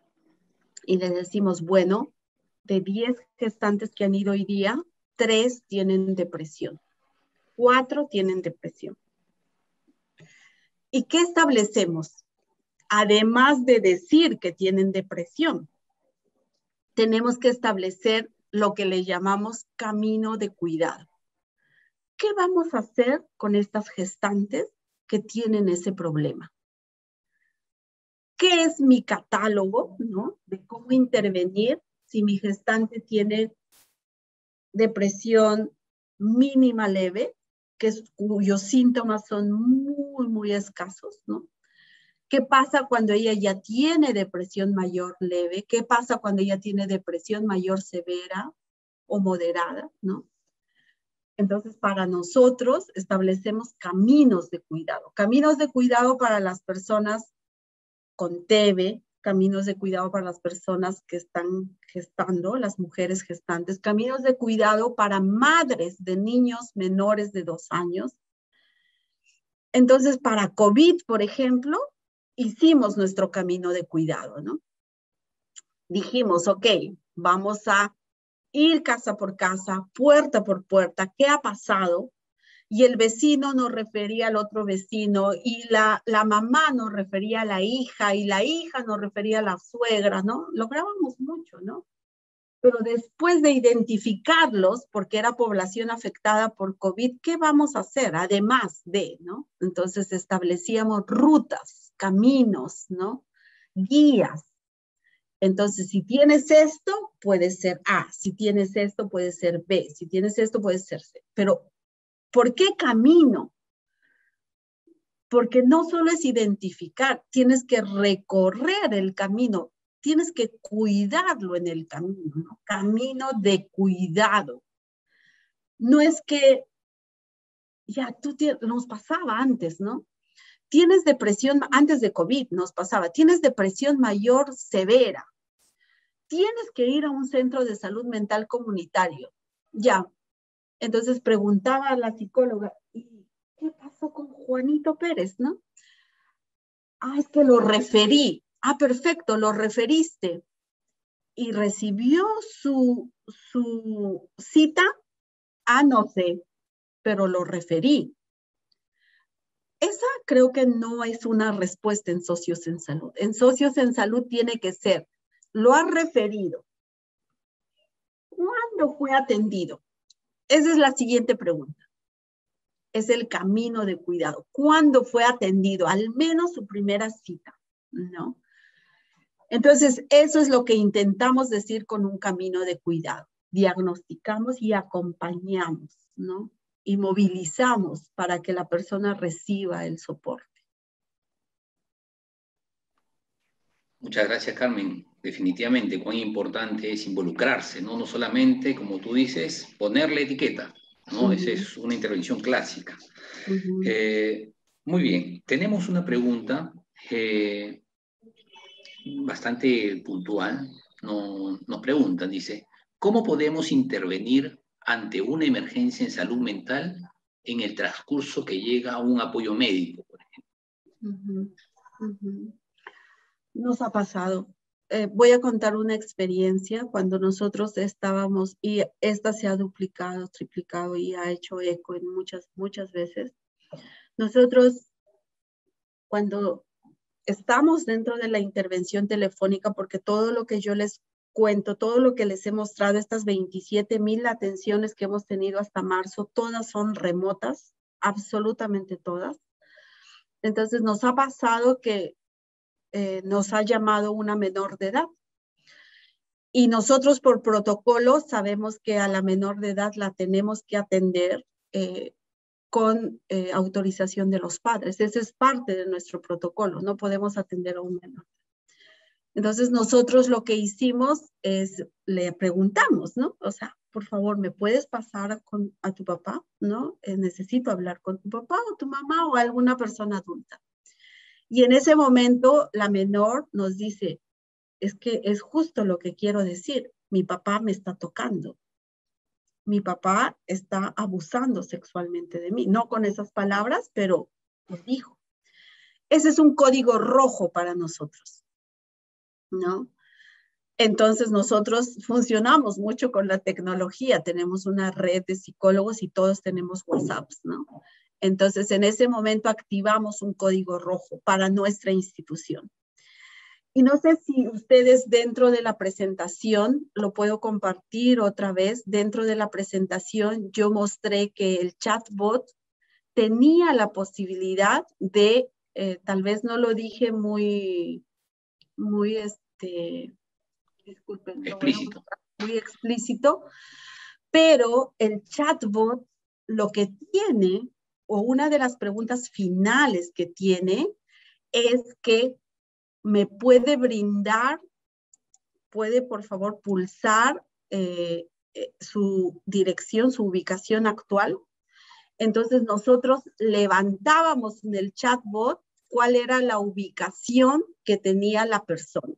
Y le decimos, bueno, de diez gestantes que han ido hoy día, tres tienen depresión, cuatro tienen depresión. ¿Y qué establecemos? Además de decir que tienen depresión, tenemos que establecer lo que le llamamos camino de cuidado. ¿Qué vamos a hacer con estas gestantes que tienen ese problema? ¿Qué es mi catálogo, ¿no? De cómo intervenir si mi gestante tiene depresión mínima leve, que es, cuyos síntomas son muy, muy escasos, ¿no? ¿Qué pasa cuando ella ya tiene depresión mayor leve? ¿Qué pasa cuando ella tiene depresión mayor severa o moderada, ¿no? Entonces, para nosotros establecemos caminos de cuidado. Caminos de cuidado para las personas con T B, caminos de cuidado para las personas que están gestando, las mujeres gestantes, caminos de cuidado para madres de niños menores de dos años. Entonces, para COVID, por ejemplo, hicimos nuestro camino de cuidado, ¿no? Dijimos, ok, vamos a ir casa por casa, puerta por puerta, ¿qué ha pasado? Y el vecino nos refería al otro vecino, y la, la mamá nos refería a la hija, y la hija nos refería a la suegra, ¿no? Lográbamos mucho, ¿no? Pero después de identificarlos, porque era población afectada por COVID, ¿qué vamos a hacer? Además de, ¿no? Entonces establecíamos rutas, caminos, ¿no? Guías. Entonces, si tienes esto, puede ser A. Si tienes esto, puede ser B. Si tienes esto, puede ser C. Pero, ¿por qué camino? Porque no solo es identificar, tienes que recorrer el camino, tienes que cuidarlo en el camino, ¿no? Camino de cuidado. No es que, ya tú tienes, nos pasaba antes, ¿no? Tienes depresión, antes de COVID nos pasaba, tienes depresión mayor severa. Tienes que ir a un centro de salud mental comunitario. Ya. Entonces preguntaba a la psicóloga, ¿y qué pasó con Juanito Pérez, no? Ah, es que lo referí. Ah, perfecto, lo referiste. ¿Y recibió su, su cita? Ah, no sé, pero lo referí. Esa creo que no es una respuesta en Socios en Salud. En Socios en Salud tiene que ser, lo ha referido. ¿Cuándo fue atendido? Esa es la siguiente pregunta. Es el camino de cuidado. ¿Cuándo fue atendido? Al menos su primera cita, ¿no? Entonces, eso es lo que intentamos decir con un camino de cuidado. Diagnosticamos y acompañamos, ¿no? Y movilizamos para que la persona reciba el soporte. Muchas gracias, Carmen. Definitivamente, cuán importante es involucrarse, ¿no? No solamente, como tú dices, ponerle etiqueta, ¿no? Uh-huh. Esa es una intervención clásica. Uh-huh. eh, muy bien, tenemos una pregunta eh, bastante puntual. No, nos preguntan, dice, ¿cómo podemos intervenir ante una emergencia en salud mental en el transcurso que llega a un apoyo médico, por ejemplo? Uh-huh. Uh-huh. Nos ha pasado. Eh, voy a contar una experiencia cuando nosotros estábamos, y esta se ha duplicado, triplicado y ha hecho eco en muchas, muchas veces. Nosotros, cuando estamos dentro de la intervención telefónica, porque todo lo que yo les cuento, todo lo que les he mostrado, estas veintisiete mil atenciones que hemos tenido hasta marzo, todas son remotas, absolutamente todas. Entonces nos ha pasado que Eh, nos ha llamado una menor de edad. Y nosotros por protocolo sabemos que a la menor de edad la tenemos que atender eh, con eh, autorización de los padres. Ese es parte de nuestro protocolo, no podemos atender a un menor. Entonces nosotros lo que hicimos es, le preguntamos, ¿no? O sea, por favor, ¿me puedes pasar con, a tu papá? ¿No? Eh, necesito hablar con tu papá o tu mamá o alguna persona adulta. Y en ese momento la menor nos dice, es que es justo lo que quiero decir, mi papá me está tocando, mi papá está abusando sexualmente de mí, no con esas palabras, pero nos dijo. Ese es un código rojo para nosotros, ¿no? Entonces nosotros funcionamos mucho con la tecnología, tenemos una red de psicólogos y todos tenemos WhatsApps, ¿no? Entonces, en ese momento activamos un código rojo para nuestra institución. Y no sé si ustedes dentro de la presentación, lo puedo compartir otra vez, dentro de la presentación yo mostré que el chatbot tenía la posibilidad de, eh, tal vez no lo dije muy, muy, este, disculpen, explícito. muy explícito, pero el chatbot lo que tiene, o una de las preguntas finales que tiene, es que me puede brindar, puede por favor pulsar eh, eh, su dirección, su ubicación actual. Entonces nosotros levantábamos en el chatbot cuál era la ubicación que tenía la persona.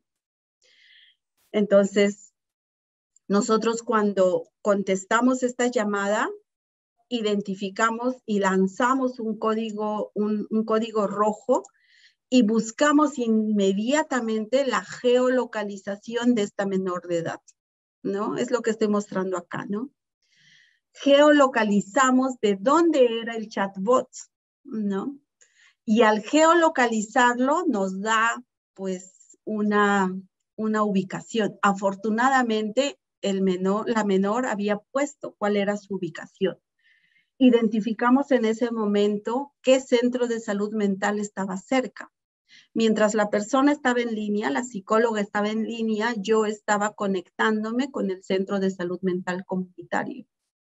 Entonces, nosotros cuando contestamos esta llamada, identificamos y lanzamos un código, un, un código rojo y buscamos inmediatamente la geolocalización de esta menor de edad, ¿no? Es lo que estoy mostrando acá, ¿no? Geolocalizamos de dónde era el chatbot, ¿no? Y al geolocalizarlo nos da, pues, una, una ubicación. Afortunadamente, el menor, la menor había puesto cuál era su ubicación. Identificamos en ese momento qué centro de salud mental estaba cerca. Mientras la persona estaba en línea, la psicóloga estaba en línea, yo estaba conectándome con el centro de salud mental comunitario.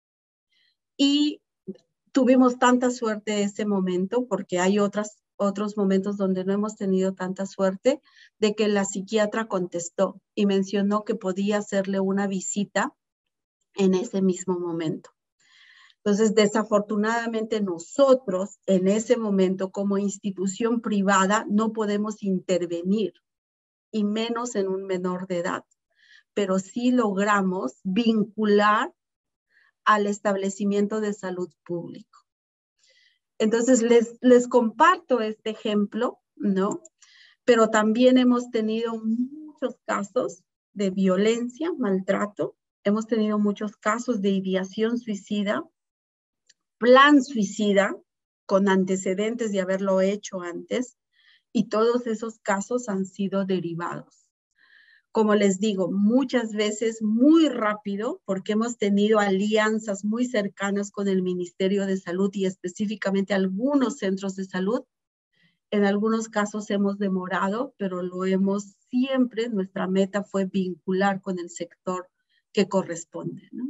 Y tuvimos tanta suerte ese momento, porque hay otras, otros momentos donde no hemos tenido tanta suerte, de que la psiquiatra contestó y mencionó que podía hacerle una visita en ese mismo momento. Entonces, desafortunadamente nosotros en ese momento como institución privada no podemos intervenir, y menos en un menor de edad, pero sí logramos vincular al establecimiento de salud público. Entonces, les, les comparto este ejemplo, ¿no? Pero también hemos tenido muchos casos de violencia, maltrato, hemos tenido muchos casos de ideación suicida, plan suicida, con antecedentes de haberlo hecho antes, y todos esos casos han sido derivados. Como les digo, muchas veces muy rápido, porque hemos tenido alianzas muy cercanas con el Ministerio de Salud y específicamente algunos centros de salud. En algunos casos hemos demorado, pero lo hemos siempre, nuestra meta fue vincular con el sector que corresponde, ¿no?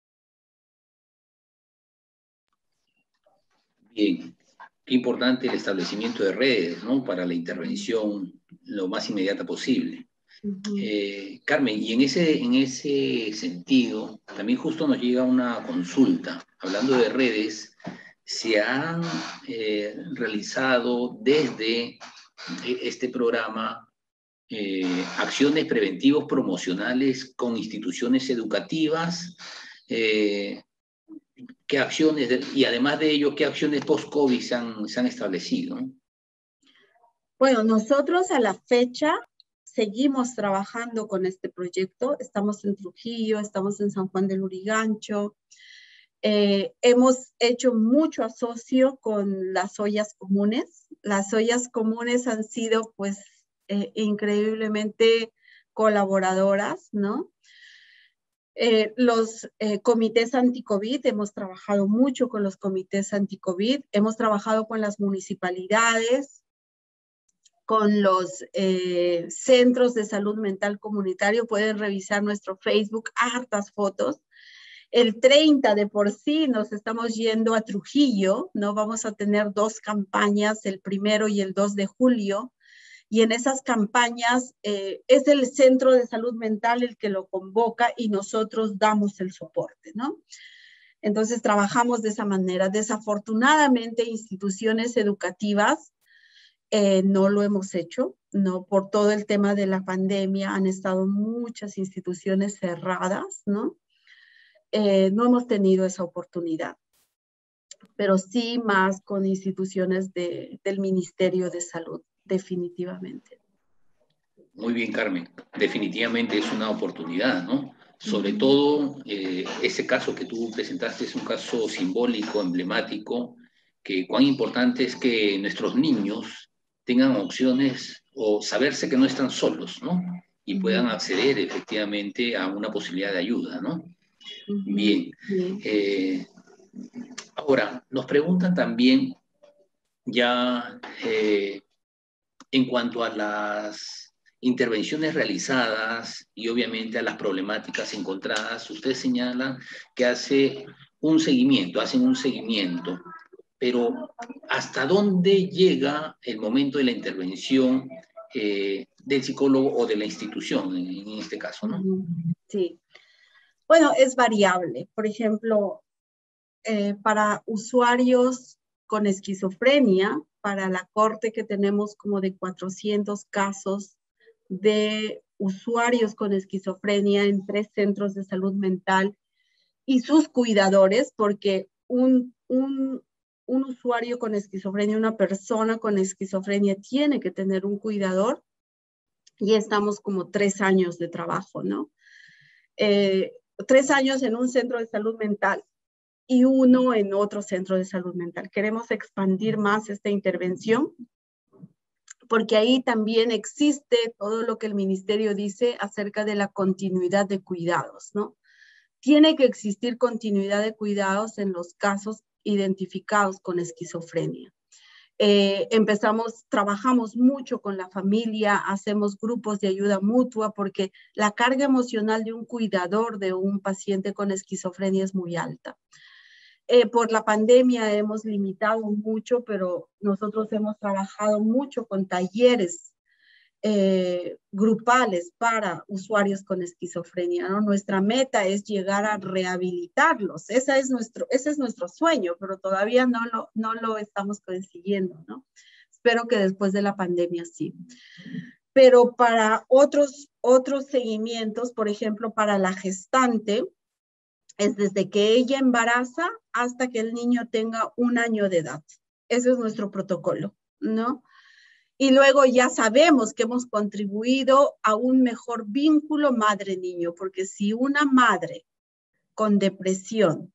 Bien, qué importante el establecimiento de redes, ¿no? Para la intervención lo más inmediata posible. Uh-huh. eh, Carmen, y en ese, en ese sentido, también justo nos llega una consulta, hablando de redes, se han eh, realizado desde este programa eh, acciones preventivos promocionales con instituciones educativas, eh, ¿qué acciones, de, y además de ello, qué acciones post-COVID se han, se han establecido? Bueno, nosotros a la fecha seguimos trabajando con este proyecto. Estamos en Trujillo, estamos en San Juan del Lurigancho. Eh, hemos hecho mucho asocio con las ollas comunes. Las ollas comunes han sido, pues, eh, increíblemente colaboradoras, ¿no? Eh, los eh, comités anti-COVID, hemos trabajado mucho con los comités anti-COVID, hemos trabajado con las municipalidades, con los eh, centros de salud mental comunitario. Pueden revisar nuestro Facebook, hartas fotos. El treinta de por sí nos estamos yendo a Trujillo, ¿no? Vamos a tener dos campañas, el primero y el dos de julio, y en esas campañas eh, es el centro de salud mental el que lo convoca y nosotros damos el soporte, ¿no? Entonces trabajamos de esa manera. Desafortunadamente, instituciones educativas eh, no lo hemos hecho, ¿no? Por todo el tema de la pandemia han estado muchas instituciones cerradas, ¿no? Eh, no hemos tenido esa oportunidad, pero sí más con instituciones de, del Ministerio de Salud, definitivamente. Muy bien, Carmen. Definitivamente es una oportunidad, ¿no? Sobre uh-huh. todo, eh, ese caso que tú presentaste es un caso simbólico, emblemático, que cuán importante es que nuestros niños tengan opciones o saberse que no están solos, ¿no? Y uh-huh. puedan acceder efectivamente a una posibilidad de ayuda, ¿no? Uh-huh. Bien. Uh-huh. Eh, ahora, nos preguntan también ya eh, en cuanto a las intervenciones realizadas y obviamente a las problemáticas encontradas. Usted señala que hace un seguimiento, hacen un seguimiento, pero ¿hasta dónde llega el momento de la intervención eh, del psicólogo o de la institución, en, en este caso, ¿no? Sí. Bueno, es variable. Por ejemplo, eh, para usuarios con esquizofrenia, para la corte que tenemos como de cuatrocientos casos de usuarios con esquizofrenia en tres centros de salud mental y sus cuidadores, porque un, un, un usuario con esquizofrenia, una persona con esquizofrenia tiene que tener un cuidador, y estamos como tres años de trabajo, ¿no? Eh, tres años en un centro de salud mental y uno en otro centro de salud mental. Queremos expandir más esta intervención porque ahí también existe todo lo que el ministerio dice acerca de la continuidad de cuidados, ¿no? Tiene que existir continuidad de cuidados en los casos identificados con esquizofrenia. Eh, empezamos, trabajamos mucho con la familia, hacemos grupos de ayuda mutua porque la carga emocional de un cuidador de un paciente con esquizofrenia es muy alta. Eh, por la pandemia hemos limitado mucho, pero nosotros hemos trabajado mucho con talleres eh, grupales para usuarios con esquizofrenia, ¿no? Nuestra meta es llegar a rehabilitarlos. Esa es nuestro, ese es nuestro sueño, pero todavía no lo, no lo estamos consiguiendo, ¿no? Espero que después de la pandemia sí. Pero para otros, otros seguimientos, por ejemplo, para la gestante, es desde que ella embaraza hasta que el niño tenga un año de edad. Ese es nuestro protocolo, ¿no? Y luego ya sabemos que hemos contribuido a un mejor vínculo madre-niño, porque si una madre con depresión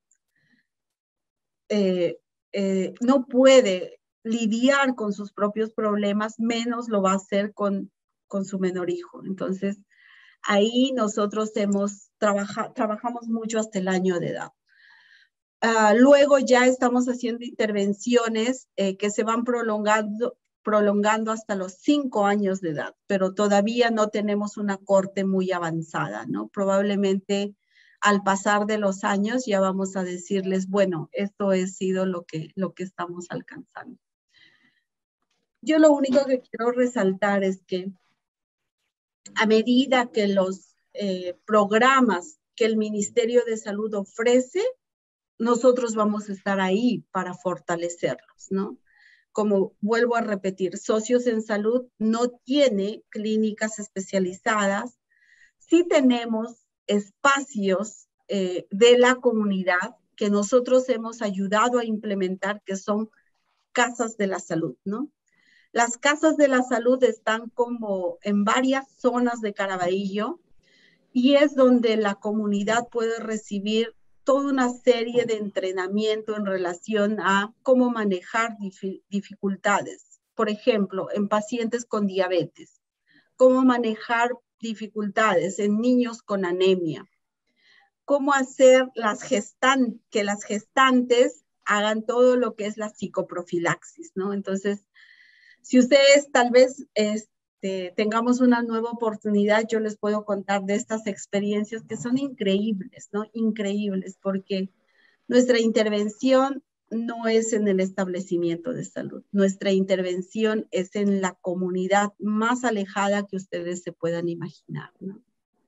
eh, eh, no puede lidiar con sus propios problemas, menos lo va a hacer con, con su menor hijo. Entonces, ahí nosotros hemos trabaja, trabajamos mucho hasta el año de edad. Uh, luego ya estamos haciendo intervenciones eh, que se van prolongando, prolongando hasta los cinco años de edad, pero todavía no tenemos una corte muy avanzada, ¿no? Probablemente al pasar de los años ya vamos a decirles, bueno, esto ha sido lo que, lo que estamos alcanzando. Yo lo único que quiero resaltar es que a medida que los eh, programas que el Ministerio de Salud ofrece, nosotros vamos a estar ahí para fortalecerlos, ¿no? Como vuelvo a repetir, Socios en Salud no tiene clínicas especializadas, sí tenemos espacios eh, de la comunidad que nosotros hemos ayudado a implementar, que son casas de la salud, ¿no? Las casas de la salud están como en varias zonas de Caraballo y es donde la comunidad puede recibir toda una serie de entrenamiento en relación a cómo manejar dif- dificultades. Por ejemplo, en pacientes con diabetes, cómo manejar dificultades en niños con anemia, cómo hacer las gestan- que las gestantes hagan todo lo que es la psicoprofilaxis, ¿no? Entonces, si ustedes tal vez este, tengamos una nueva oportunidad, yo les puedo contar de estas experiencias que son increíbles, ¿no? Increíbles, porque nuestra intervención no es en el establecimiento de salud. Nuestra intervención es en la comunidad más alejada que ustedes se puedan imaginar, ¿no?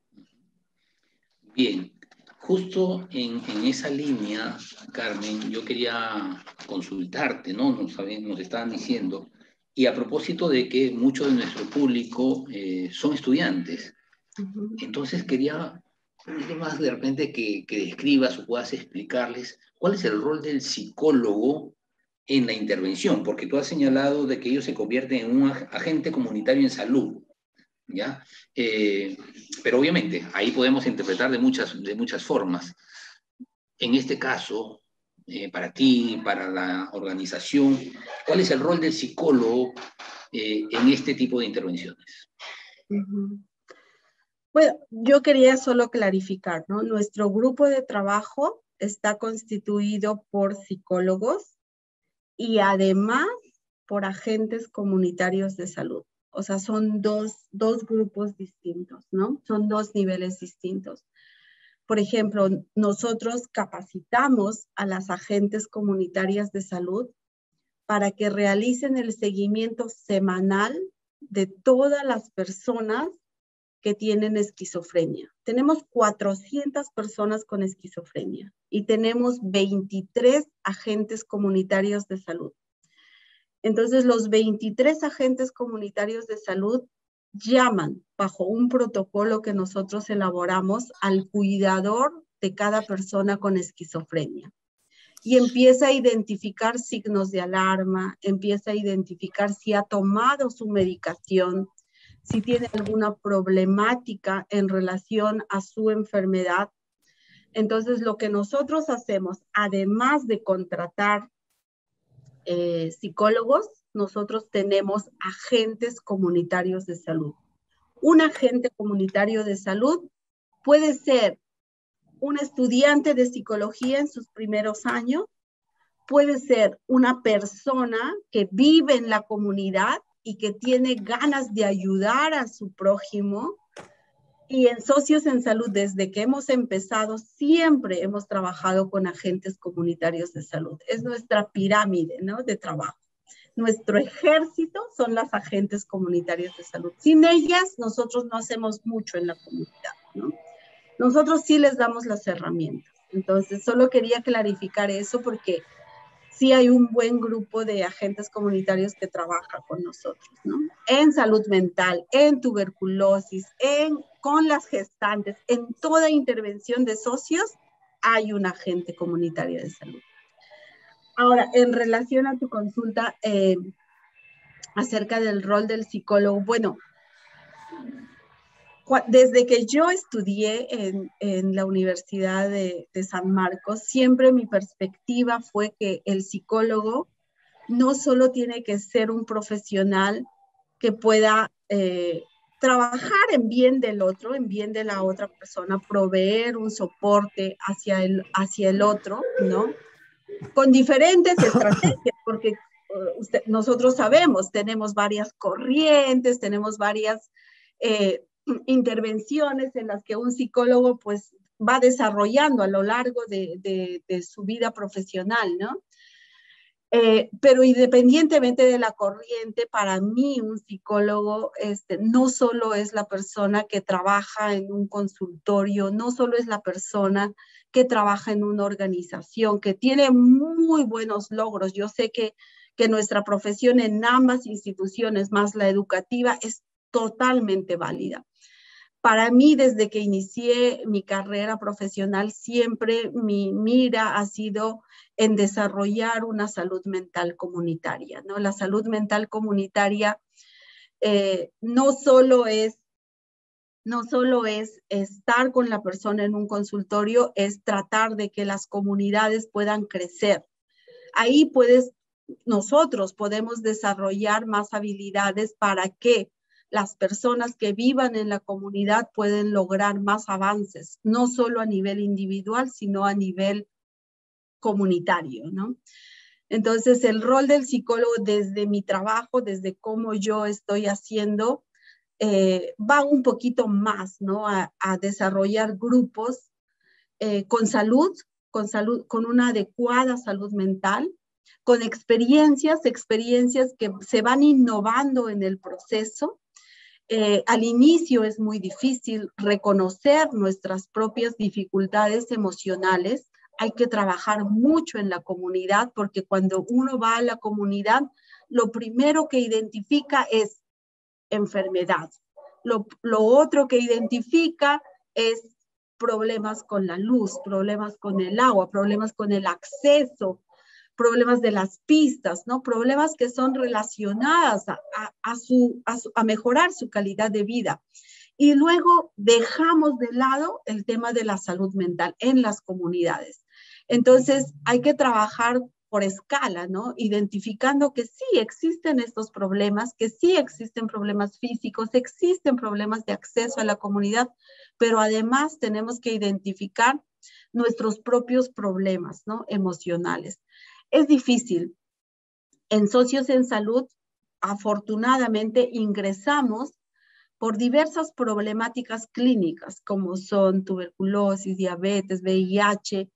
Bien, justo en, en esa línea, Carmen, yo quería consultarte, ¿no? Nos, nos estaban diciendo, y a propósito de que mucho de nuestro público eh, son estudiantes, uh-huh. Entonces quería más de repente que, que describas o puedas explicarles cuál es el rol del psicólogo en la intervención, porque tú has señalado de que ellos se convierten en un agente comunitario en salud, ¿ya? Eh, pero obviamente ahí podemos interpretar de muchas, de muchas formas. En este caso, eh, para ti, para la organización, ¿cuál es el rol del psicólogo eh, en este tipo de intervenciones? Uh-huh. Bueno, yo quería solo clarificar, ¿no? Nuestro grupo de trabajo está constituido por psicólogos y además por agentes comunitarios de salud. O sea, son dos, dos grupos distintos, ¿no? Son dos niveles distintos. Por ejemplo, nosotros capacitamos a las agentes comunitarias de salud para que realicen el seguimiento semanal de todas las personas que tienen esquizofrenia. Tenemos cuatrocientas personas con esquizofrenia y tenemos veintitrés agentes comunitarios de salud. Entonces, los veintitrés agentes comunitarios de salud llaman bajo un protocolo que nosotros elaboramos al cuidador de cada persona con esquizofrenia. Y empieza a identificar signos de alarma, empieza a identificar si ha tomado su medicación, si tiene alguna problemática en relación a su enfermedad. Entonces, lo que nosotros hacemos, además de contratar eh, psicólogos, nosotros tenemos agentes comunitarios de salud. Un agente comunitario de salud puede ser un estudiante de psicología en sus primeros años, puede ser una persona que vive en la comunidad y que tiene ganas de ayudar a su prójimo. Y en Socios en Salud, desde que hemos empezado, siempre hemos trabajado con agentes comunitarios de salud. Es nuestra pirámide, ¿no?, de trabajo. Nuestro ejército son las agentes comunitarios de salud. Sin ellas, nosotros no hacemos mucho en la comunidad, ¿no? Nosotros sí les damos las herramientas. Entonces, solo quería clarificar eso porque sí hay un buen grupo de agentes comunitarios que trabaja con nosotros, ¿no? En salud mental, en tuberculosis, en, con las gestantes, en toda intervención de socios hay un agente comunitario de salud. Ahora, en relación a tu consulta eh, acerca del rol del psicólogo, bueno, desde que yo estudié en, en la Universidad de, de San Marcos, siempre mi perspectiva fue que el psicólogo no solo tiene que ser un profesional que pueda eh, trabajar en bien del otro, en bien de la otra persona, proveer un soporte hacia el, hacia el otro, ¿no? Con diferentes estrategias, porque uh, usted, nosotros sabemos, tenemos varias corrientes, tenemos varias eh, intervenciones en las que un psicólogo pues va desarrollando a lo largo de, de, de su vida profesional, ¿no? Eh, pero independientemente de la corriente, para mí un psicólogo este, no solo es la persona que trabaja en un consultorio, no solo es la persona que trabaja en una organización, que tiene muy buenos logros. Yo sé que, que nuestra profesión en ambas instituciones, más la educativa, es totalmente válida. Para mí, desde que inicié mi carrera profesional, siempre mi mira ha sido en desarrollar una salud mental comunitaria, ¿no? La salud mental comunitaria eh, no solo es, no solo es estar con la persona en un consultorio, es tratar de que las comunidades puedan crecer. Ahí puedes, nosotros podemos desarrollar más habilidades para que las personas que vivan en la comunidad pueden lograr más avances, no solo a nivel individual, sino a nivel comunitario, ¿no? Entonces, el rol del psicólogo desde mi trabajo, desde cómo yo estoy haciendo, eh, va un poquito más, ¿no? A, a desarrollar grupos eh, con salud, con salud, con una adecuada salud mental, con experiencias, experiencias que se van innovando en el proceso. Eh, al inicio es muy difícil reconocer nuestras propias dificultades emocionales. Hay que trabajar mucho en la comunidad porque cuando uno va a la comunidad, lo primero que identifica es enfermedad. Lo, lo otro que identifica es problemas con la luz, problemas con el agua, problemas con el acceso, problemas de las pistas, ¿no? Problemas que son relacionadas a, a, a, su, a, su, a mejorar su calidad de vida. Y luego dejamos de lado el tema de la salud mental en las comunidades. Entonces hay que trabajar por escala, ¿no? Identificando que sí existen estos problemas, que sí existen problemas físicos, existen problemas de acceso a la comunidad, pero además tenemos que identificar nuestros propios problemas, ¿no? Emocionales. Es difícil. En Socios en Salud, afortunadamente, ingresamos por diversas problemáticas clínicas, como son tuberculosis, diabetes, V I H,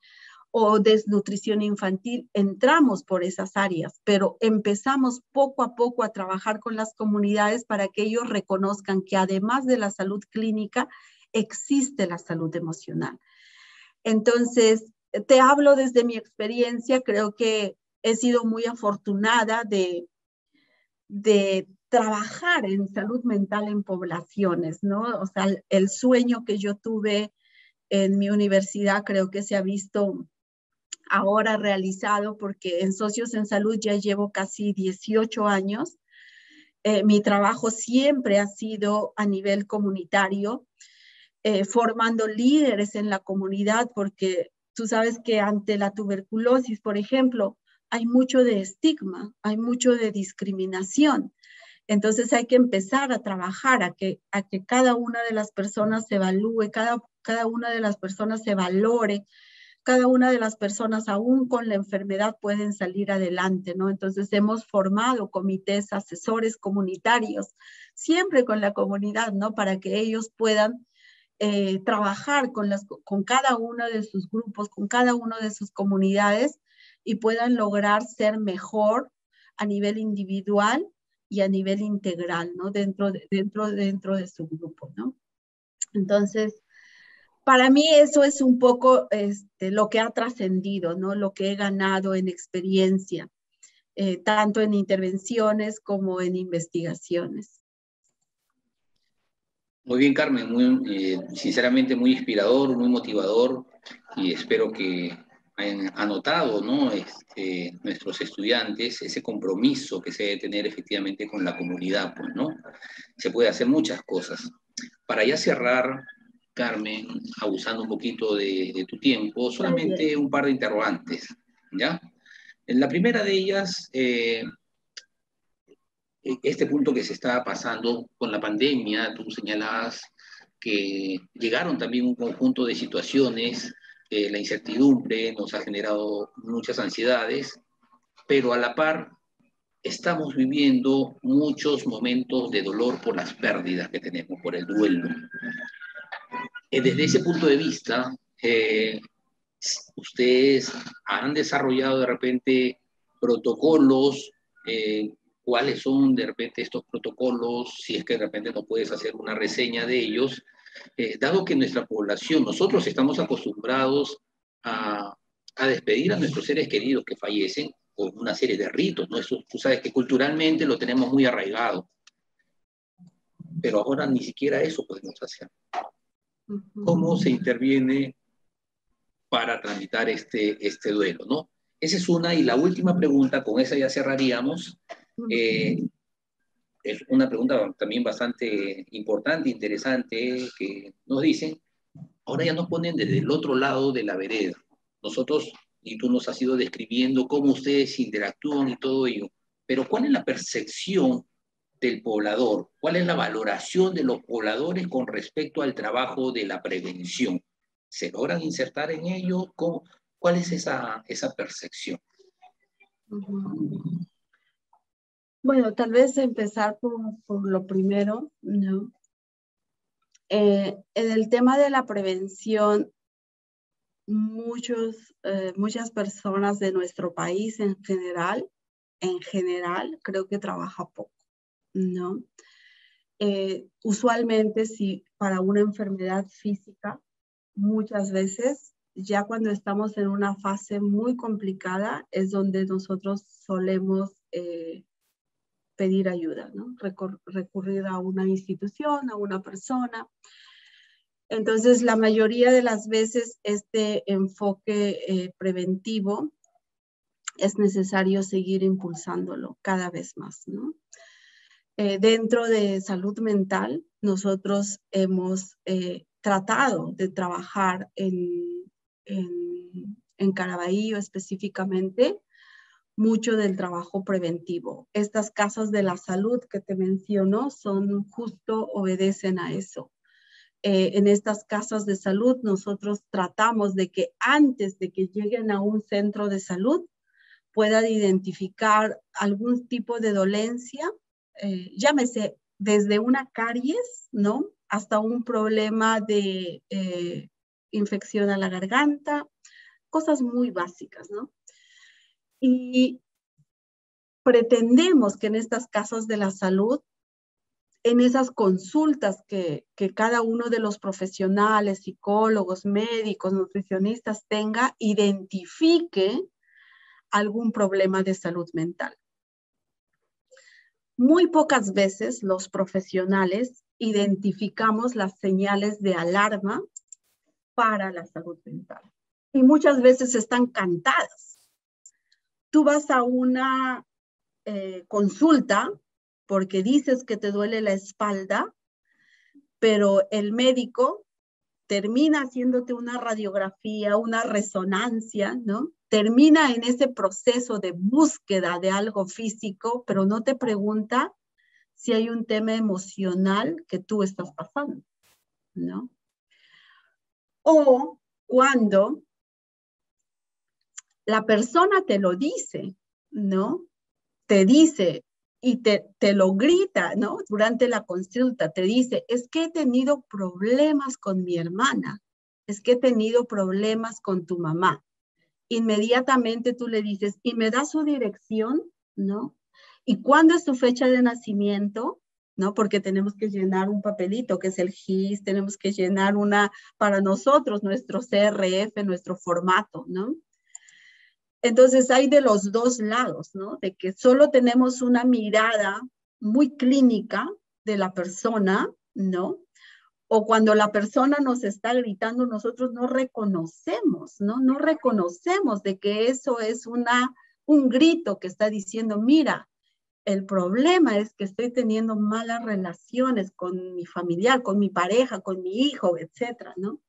o desnutrición infantil, entramos por esas áreas, pero empezamos poco a poco a trabajar con las comunidades para que ellos reconozcan que además de la salud clínica, existe la salud emocional. Entonces, te hablo desde mi experiencia, creo que he sido muy afortunada de, de trabajar en salud mental en poblaciones, ¿no? O sea, el, el sueño que yo tuve en mi universidad creo que se ha visto ahora realizado, porque en Socios en Salud ya llevo casi dieciocho años. Eh, mi trabajo siempre ha sido a nivel comunitario, eh, formando líderes en la comunidad, porque tú sabes que ante la tuberculosis, por ejemplo, hay mucho de estigma, hay mucho de discriminación. Entonces hay que empezar a trabajar a que, a que cada una de las personas se evalúe, cada, cada una de las personas se valore, cada una de las personas aún con la enfermedad pueden salir adelante, ¿no? Entonces hemos formado comités asesores comunitarios, siempre con la comunidad, ¿no? Para que ellos puedan eh, trabajar con, las, con cada uno de sus grupos, con cada una de sus comunidades y puedan lograr ser mejor a nivel individual y a nivel integral, ¿no? Dentro de, dentro, dentro de su grupo, ¿no? Entonces, para mí eso es un poco este, lo que ha trascendido, ¿no? Lo que he ganado en experiencia, eh, tanto en intervenciones como en investigaciones. Muy bien, Carmen, muy, eh, sinceramente muy inspirador, muy motivador, y espero que hayan anotado, ¿no? Este, nuestros estudiantes ese compromiso que se debe tener efectivamente con la comunidad, pues, ¿no? Se puede hacer muchas cosas. Para ya cerrar, Carmen, abusando un poquito de, de tu tiempo, solamente un par de interrogantes, ¿ya? En la primera de ellas, eh, este punto que se está pasando con la pandemia, tú señalabas que llegaron también un conjunto de situaciones, eh, la incertidumbre nos ha generado muchas ansiedades, pero a la par estamos viviendo muchos momentos de dolor por las pérdidas que tenemos, por el duelo. Eh, desde ese punto de vista, eh, ustedes han desarrollado de repente protocolos, eh, cuáles son de repente estos protocolos, si es que de repente no puedes hacer una reseña de ellos, eh, dado que nuestra población, nosotros estamos acostumbrados a, a despedir a nuestros seres queridos que fallecen con una serie de ritos, ¿no? Eso, tú sabes que culturalmente lo tenemos muy arraigado, pero ahora ni siquiera eso podemos hacer. ¿Cómo se interviene para tramitar este, este duelo, ¿no? Esa es una, y la última pregunta, con esa ya cerraríamos, eh, es una pregunta también bastante importante, interesante, que nos dicen, ahora ya nos ponen desde el otro lado de la vereda. Nosotros, y tú nos has ido describiendo cómo ustedes interactúan y todo ello, pero ¿cuál es la percepción del poblador? ¿Cuál es la valoración de los pobladores con respecto al trabajo de la prevención? ¿Se logran insertar en ello? ¿Cómo? ¿Cuál es esa, esa percepción? Uh-huh. Bueno, tal vez empezar por, por lo primero, ¿no? Eh, en el tema de la prevención, muchos, eh, muchas personas de nuestro país en general, en general, creo que trabaja poco, ¿no? Eh, usualmente, si para una enfermedad física, muchas veces, ya cuando estamos en una fase muy complicada, es donde nosotros solemos eh, pedir ayuda, ¿no? Recur- recurrir a una institución, a una persona. Entonces, la mayoría de las veces, este enfoque eh, preventivo es necesario seguir impulsándolo cada vez más, ¿no? Eh, dentro de salud mental, nosotros hemos eh, tratado de trabajar en, en, en Caraballo específicamente mucho del trabajo preventivo. Estas casas de la salud que te menciono son justo, obedecen a eso. Eh, en estas casas de salud nosotros tratamos de que antes de que lleguen a un centro de salud puedan identificar algún tipo de dolencia, eh, llámese desde una caries, ¿no? Hasta un problema de eh, infección a la garganta, cosas muy básicas, ¿no? Y pretendemos que en estas casas de la salud, en esas consultas que, que cada uno de los profesionales, psicólogos, médicos, nutricionistas tenga, identifique algún problema de salud mental. Muy pocas veces los profesionales identificamos las señales de alarma para la salud mental. Y muchas veces están cantadas. Tú vas a una eh, consulta porque dices que te duele la espalda, pero el médico termina haciéndote una radiografía, una resonancia, ¿no? Termina en ese proceso de búsqueda de algo físico, pero no te pregunta si hay un tema emocional que tú estás pasando, ¿no? O cuando la persona te lo dice, ¿no? Te dice y te, te lo grita, ¿no? Durante la consulta te dice, es que he tenido problemas con mi hermana, es que he tenido problemas con tu mamá. Inmediatamente tú le dices, ¿y me da su dirección? ¿No? ¿Y cuándo es su fecha de nacimiento? ¿No? Porque tenemos que llenar un papelito que es el G I S, tenemos que llenar una, para nosotros, nuestro C R F, nuestro formato, ¿no? Entonces hay de los dos lados, ¿no? De que solo tenemos una mirada muy clínica de la persona, ¿no? O cuando la persona nos está gritando, nosotros no reconocemos, ¿no? No reconocemos de que eso es una, un grito que está diciendo, mira, el problema es que estoy teniendo malas relaciones con mi familiar, con mi pareja, con mi hijo, etcétera, ¿no?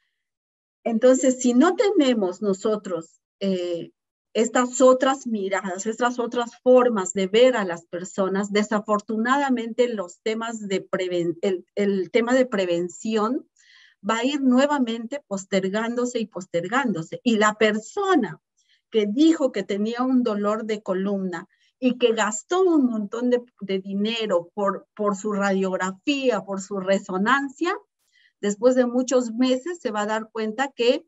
Entonces, si no tenemos nosotros eh, estas otras miradas, estas otras formas de ver a las personas, desafortunadamente los temas de preven el, el tema de prevención va a ir nuevamente postergándose y postergándose. Y la persona que dijo que tenía un dolor de columna y que gastó un montón de, de dinero por, por su radiografía, por su resonancia, después de muchos meses se va a dar cuenta que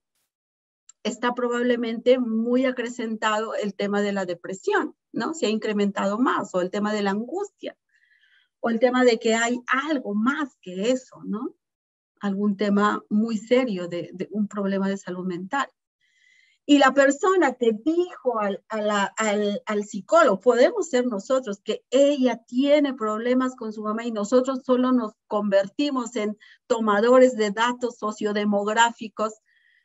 está probablemente muy acrecentado el tema de la depresión, ¿no? Se ha incrementado más, o el tema de la angustia, o el tema de que hay algo más que eso, ¿no? Algún tema muy serio de, de un problema de salud mental. Y la persona te dijo al, a la, al, al psicólogo, podemos ser nosotros, que ella tiene problemas con su mamá y nosotros solo nos convertimos en tomadores de datos sociodemográficos,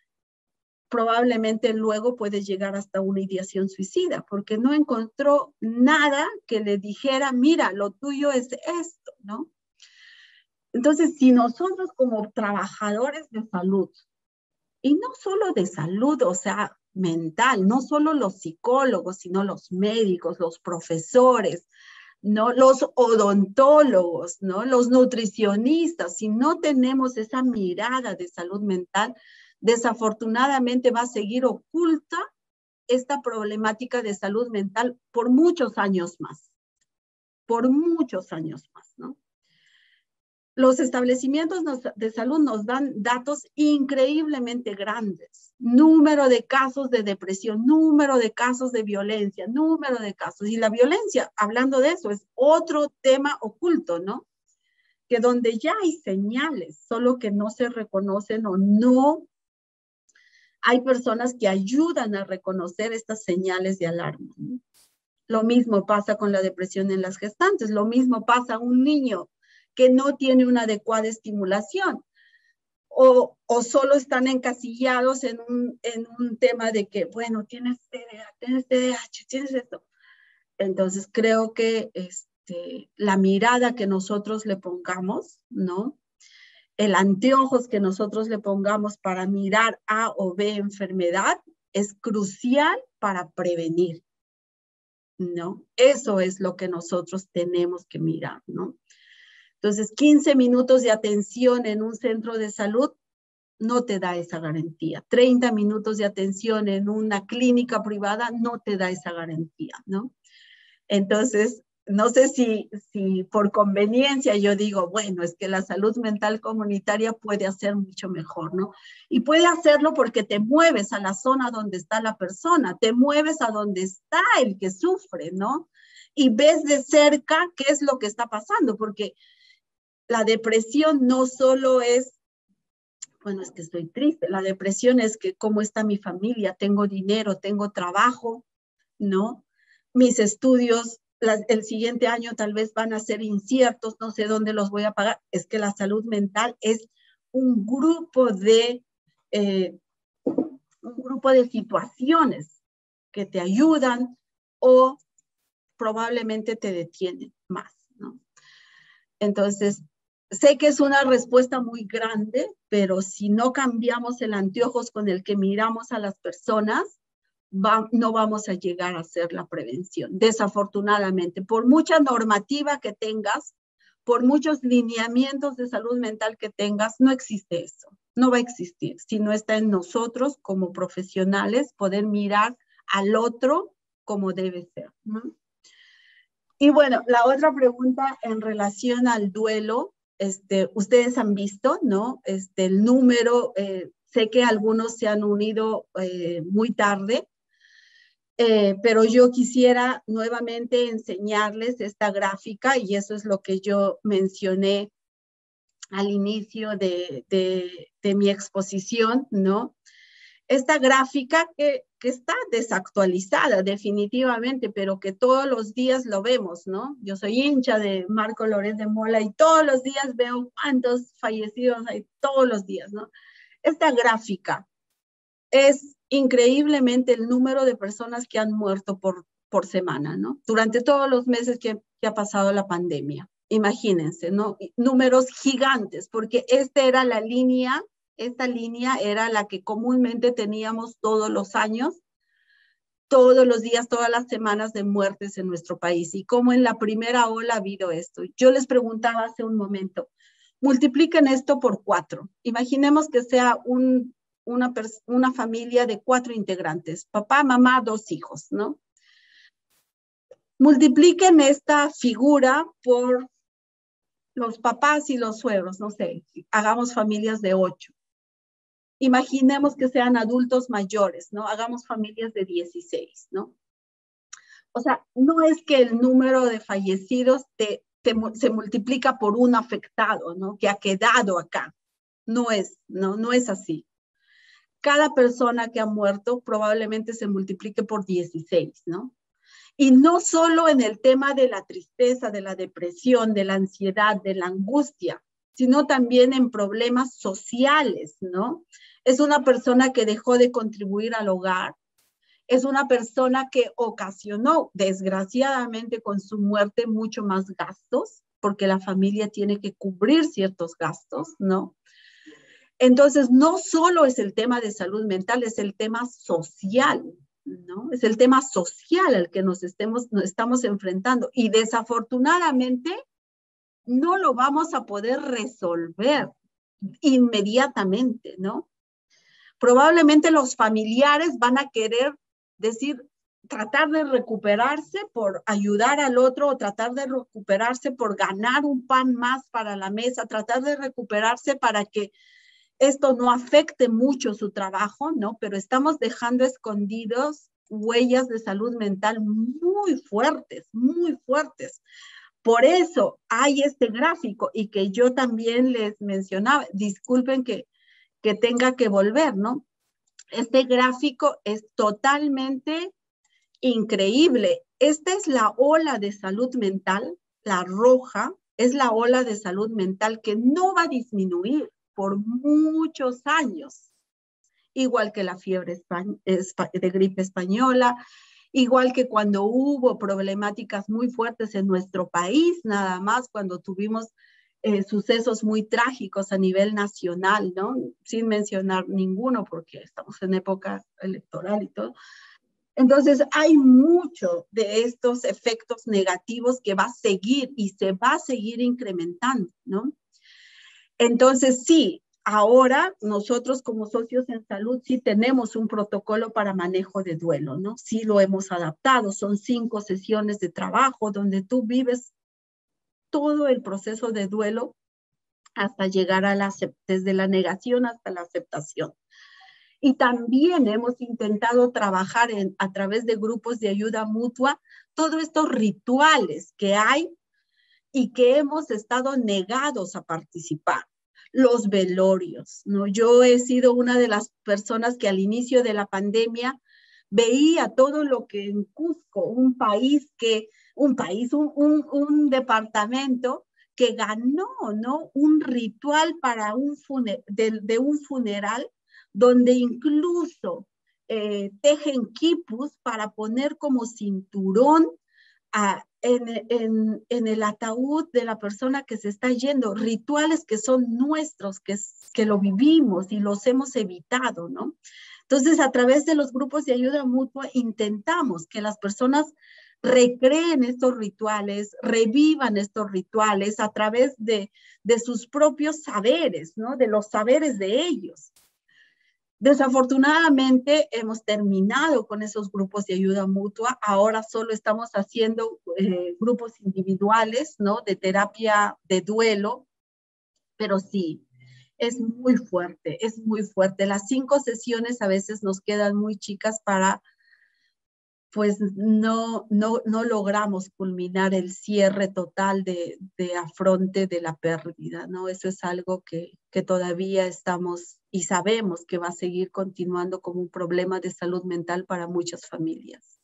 probablemente luego puede llegar hasta una ideación suicida, porque no encontró nada que le dijera, mira, lo tuyo es esto, ¿no? Entonces, si nosotros como trabajadores de salud, y no solo de salud, o sea, mental, no solo los psicólogos, sino los médicos, los profesores, ¿no? Los odontólogos, ¿no? Los nutricionistas, si no tenemos esa mirada de salud mental, desafortunadamente va a seguir oculta esta problemática de salud mental por muchos años más, por muchos años más, ¿no? Los establecimientos de salud nos dan datos increíblemente grandes, número de casos de depresión, número de casos de violencia, número de casos, y la violencia, hablando de eso, es otro tema oculto, ¿no? Que donde ya hay señales, solo que no se reconocen o no hay personas que ayudan a reconocer estas señales de alarma, ¿no? Lo mismo pasa con la depresión en las gestantes, lo mismo pasa a un niño que no tiene una adecuada estimulación o, o solo están encasillados en un, en un tema de que, bueno, tienes T D A H, tienes T D A H, tienes esto. Entonces creo que este, la mirada que nosotros le pongamos, ¿no? El anteojos que nosotros le pongamos para mirar A o B enfermedad es crucial para prevenir, ¿no? Eso es lo que nosotros tenemos que mirar, ¿no? Entonces, quince minutos de atención en un centro de salud no te da esa garantía. treinta minutos de atención en una clínica privada no te da esa garantía, ¿no? Entonces, no sé si, si por conveniencia yo digo, bueno, es que la salud mental comunitaria puede hacer mucho mejor, ¿no? Y puede hacerlo porque te mueves a la zona donde está la persona, te mueves a donde está el que sufre, ¿no? Y ves de cerca qué es lo que está pasando, porque la depresión no solo es, bueno, es que estoy triste, la depresión es que cómo está mi familia, tengo dinero, tengo trabajo, ¿no? Mis estudios, la, el siguiente año tal vez van a ser inciertos, no sé dónde los voy a pagar. Es que la salud mental es un grupo de, eh, un grupo de situaciones que te ayudan o probablemente te detienen más, ¿no? Entonces, sé que es una respuesta muy grande, pero si no cambiamos el anteojos con el que miramos a las personas, Va, no vamos a llegar a hacer la prevención, desafortunadamente. Por mucha normativa que tengas, por muchos lineamientos de salud mental que tengas, no existe eso. No va a existir si no está en nosotros como profesionales poder mirar al otro como debe ser, ¿no? Y bueno, la otra pregunta en relación al duelo, este, ustedes han visto, ¿no? Este, el número, eh, sé que algunos se han unido eh, muy tarde, Eh, pero yo quisiera nuevamente enseñarles esta gráfica y eso es lo que yo mencioné al inicio de, de, de mi exposición, ¿no? Esta gráfica que, que está desactualizada definitivamente, pero que todos los días lo vemos, ¿no? Yo soy hincha de Marco Loret de Mola y todos los días veo cuántos fallecidos hay, todos los días, ¿no? Esta gráfica es increíblemente el número de personas que han muerto por, por semana, ¿no? Durante todos los meses que, que ha pasado la pandemia. Imagínense, ¿no? Números gigantes, porque esta era la línea, esta línea era la que comúnmente teníamos todos los años, todos los días, todas las semanas de muertes en nuestro país. Y como en la primera ola ha habido esto. Yo les preguntaba hace un momento, multipliquen esto por cuatro. Imaginemos que sea un Una, una familia de cuatro integrantes, papá, mamá, dos hijos, ¿no? Multipliquen esta figura por los papás y los suegros, no sé, hagamos familias de ocho. Imaginemos que sean adultos mayores, ¿no? Hagamos familias de dieciséis, ¿no? O sea, no es que el número de fallecidos te, te, se multiplica por un afectado, ¿no? Que ha quedado acá. No es, no, no es así. Cada persona que ha muerto probablemente se multiplique por dieciséis, ¿no? Y no solo en el tema de la tristeza, de la depresión, de la ansiedad, de la angustia, sino también en problemas sociales, ¿no? Es una persona que dejó de contribuir al hogar, es una persona que ocasionó, desgraciadamente, con su muerte mucho más gastos, porque la familia tiene que cubrir ciertos gastos, ¿no? Entonces, no solo es el tema de salud mental, es el tema social, ¿no? Es el tema social al que nos, estemos, nos estamos enfrentando. Y desafortunadamente, no lo vamos a poder resolver inmediatamente, ¿no? Probablemente los familiares van a querer decir, tratar de recuperarse por ayudar al otro o tratar de recuperarse por ganar un pan más para la mesa, tratar de recuperarse para que esto no afecte mucho su trabajo, ¿no? Pero estamos dejando escondidos huellas de salud mental muy fuertes, muy fuertes. Por eso hay este gráfico y que yo también les mencionaba, disculpen que, que tenga que volver, ¿no? Este gráfico es totalmente increíble. Esta es la ola de salud mental, la roja, es la ola de salud mental que no va a disminuir por muchos años, igual que la fiebre de gripe española, igual que cuando hubo problemáticas muy fuertes en nuestro país, nada más cuando tuvimos eh, sucesos muy trágicos a nivel nacional, ¿no? Sin mencionar ninguno porque estamos en época electoral y todo. Entonces, hay mucho de estos efectos negativos que va a seguir y se va a seguir incrementando, ¿no? Entonces, sí, ahora nosotros como socios en salud sí tenemos un protocolo para manejo de duelo, ¿no? Sí lo hemos adaptado, son cinco sesiones de trabajo donde tú vives todo el proceso de duelo hasta llegar a la, desde la negación hasta la aceptación. Y también hemos intentado trabajar en, a través de grupos de ayuda mutua, todos estos rituales que hay y que hemos estado negados a participar. Los velorios, ¿no? Yo he sido una de las personas que al inicio de la pandemia veía todo lo que en Cusco, un país que, un país, un, un, un departamento que ganó, ¿no? Un ritual para un funer de, de un funeral donde incluso eh, tejen quipus para poner como cinturón a, en, en, en el ataúd de la persona que se está yendo, rituales que son nuestros, que, que lo vivimos y los hemos evitado, ¿no? Entonces, a través de los grupos de ayuda mutua, intentamos que las personas recreen estos rituales, revivan estos rituales a través de, de sus propios saberes, ¿no? De los saberes de ellos. Desafortunadamente hemos terminado con esos grupos de ayuda mutua. Ahora solo estamos haciendo eh, grupos individuales, ¿no? De terapia de duelo, pero sí, es muy fuerte, es muy fuerte. Las cinco sesiones a veces nos quedan muy chicas para, pues no, no, no logramos culminar el cierre total de, de afronte de la pérdida, ¿no? Eso es algo que, que todavía estamos y sabemos que va a seguir continuando como un problema de salud mental para muchas familias.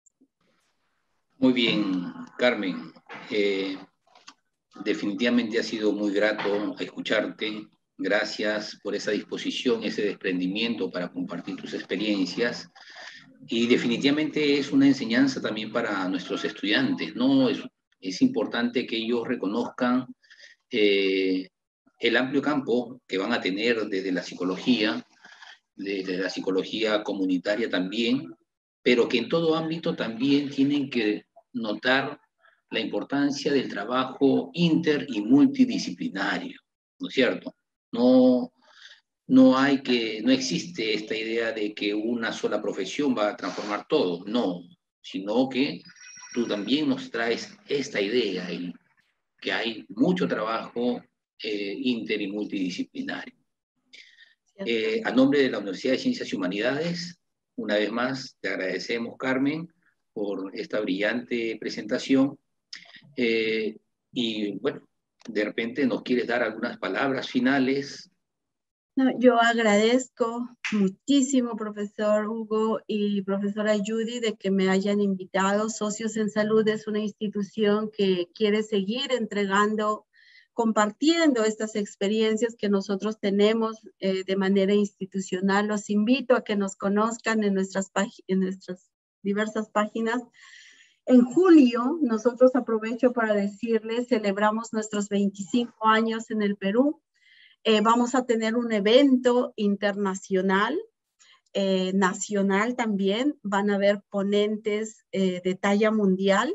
Muy bien, Carmen. Eh, definitivamente ha sido muy grato escucharte. Gracias por esa disposición, ese desprendimiento para compartir tus experiencias. Y definitivamente es una enseñanza también para nuestros estudiantes, ¿no? Es, es importante que ellos reconozcan eh, el amplio campo que van a tener desde la psicología, desde la psicología comunitaria también, pero que en todo ámbito también tienen que notar la importancia del trabajo inter y multidisciplinario, ¿no es cierto? No, no hay que, no existe esta idea de que una sola profesión va a transformar todo, no, sino que tú también nos traes esta idea y que hay mucho trabajo eh, inter y multidisciplinario. Eh, a nombre de la Universidad de Ciencias y Humanidades, una vez más te agradecemos, Carmen, por esta brillante presentación. Eh, y bueno, de repente nos quieres dar algunas palabras finales. No, yo agradezco muchísimo, profesor Hugo y profesora Judy, de que me hayan invitado. Socios en Salud es una institución que quiere seguir entregando, compartiendo estas experiencias que nosotros tenemos eh, de manera institucional. Los invito a que nos conozcan en nuestras, en nuestras diversas páginas. En julio, nosotros, aprovecho para decirles, celebramos nuestros veinticinco años en el Perú. Eh, vamos a tener un evento internacional, eh, nacional también. Van a haber ponentes eh, de talla mundial.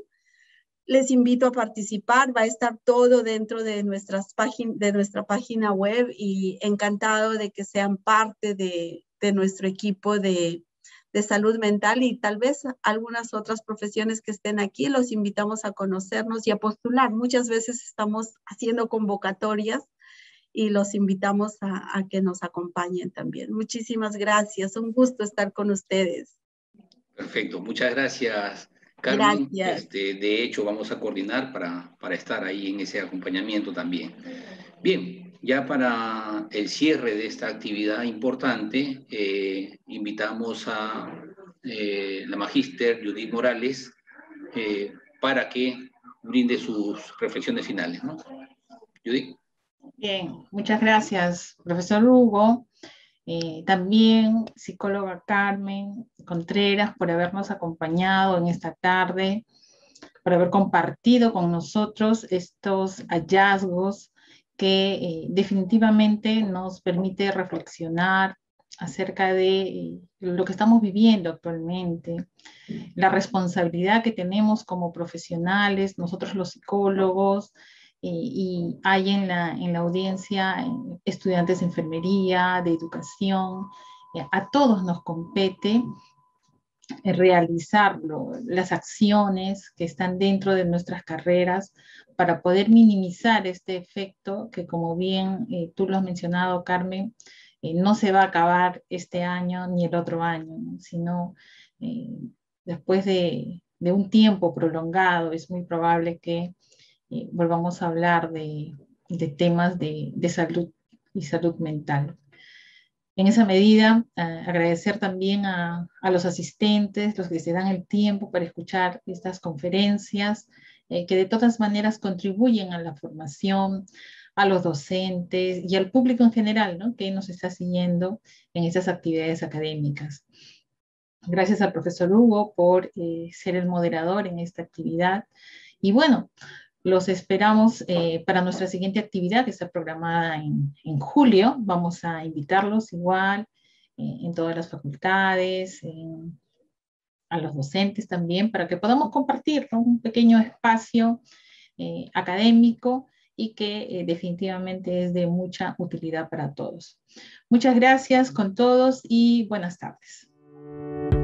Les invito a participar. Va a estar todo dentro de, nuestras de nuestra página web y encantado de que sean parte de, de nuestro equipo de, de salud mental y tal vez algunas otras profesiones que estén aquí. Los invitamos a conocernos y a postular. Muchas veces estamos haciendo convocatorias y los invitamos a, a que nos acompañen también. Muchísimas gracias, un gusto estar con ustedes. Perfecto, muchas gracias, Carmen. Gracias. Este, de hecho, vamos a coordinar para, para estar ahí en ese acompañamiento también. Bien, ya para el cierre de esta actividad importante, eh, invitamos a eh, la magíster Judith Morales eh, para que brinde sus reflexiones finales, ¿no? Judith. Bien, muchas gracias, profesor Hugo. Eh, también psicóloga Carmen Contreras por habernos acompañado en esta tarde, por haber compartido con nosotros estos hallazgos que eh, definitivamente nos permite reflexionar acerca de eh, lo que estamos viviendo actualmente, la responsabilidad que tenemos como profesionales, nosotros los psicólogos, y hay en la, en la audiencia estudiantes de enfermería, de educación. A todos nos compete realizarlo, las acciones que están dentro de nuestras carreras para poder minimizar este efecto que, como bien eh, tú lo has mencionado, Carmen, eh, no se va a acabar este año ni el otro año, ¿no? Sino eh, después de, de un tiempo prolongado es muy probable que eh, volvamos a hablar de, de temas de, de salud y salud mental. En esa medida, eh, agradecer también a, a los asistentes, los que se dan el tiempo para escuchar estas conferencias, eh, que de todas maneras contribuyen a la formación, a los docentes y al público en general, ¿no?, que nos está siguiendo en estas actividades académicas. Gracias al profesor Hugo por eh, ser el moderador en esta actividad. Y bueno, los esperamos eh, para nuestra siguiente actividad, que está programada en, en julio. Vamos a invitarlos igual eh, en todas las facultades, en, a los docentes también, para que podamos compartir, ¿no?, un pequeño espacio eh, académico y que eh, definitivamente es de mucha utilidad para todos. Muchas gracias con todos y buenas tardes.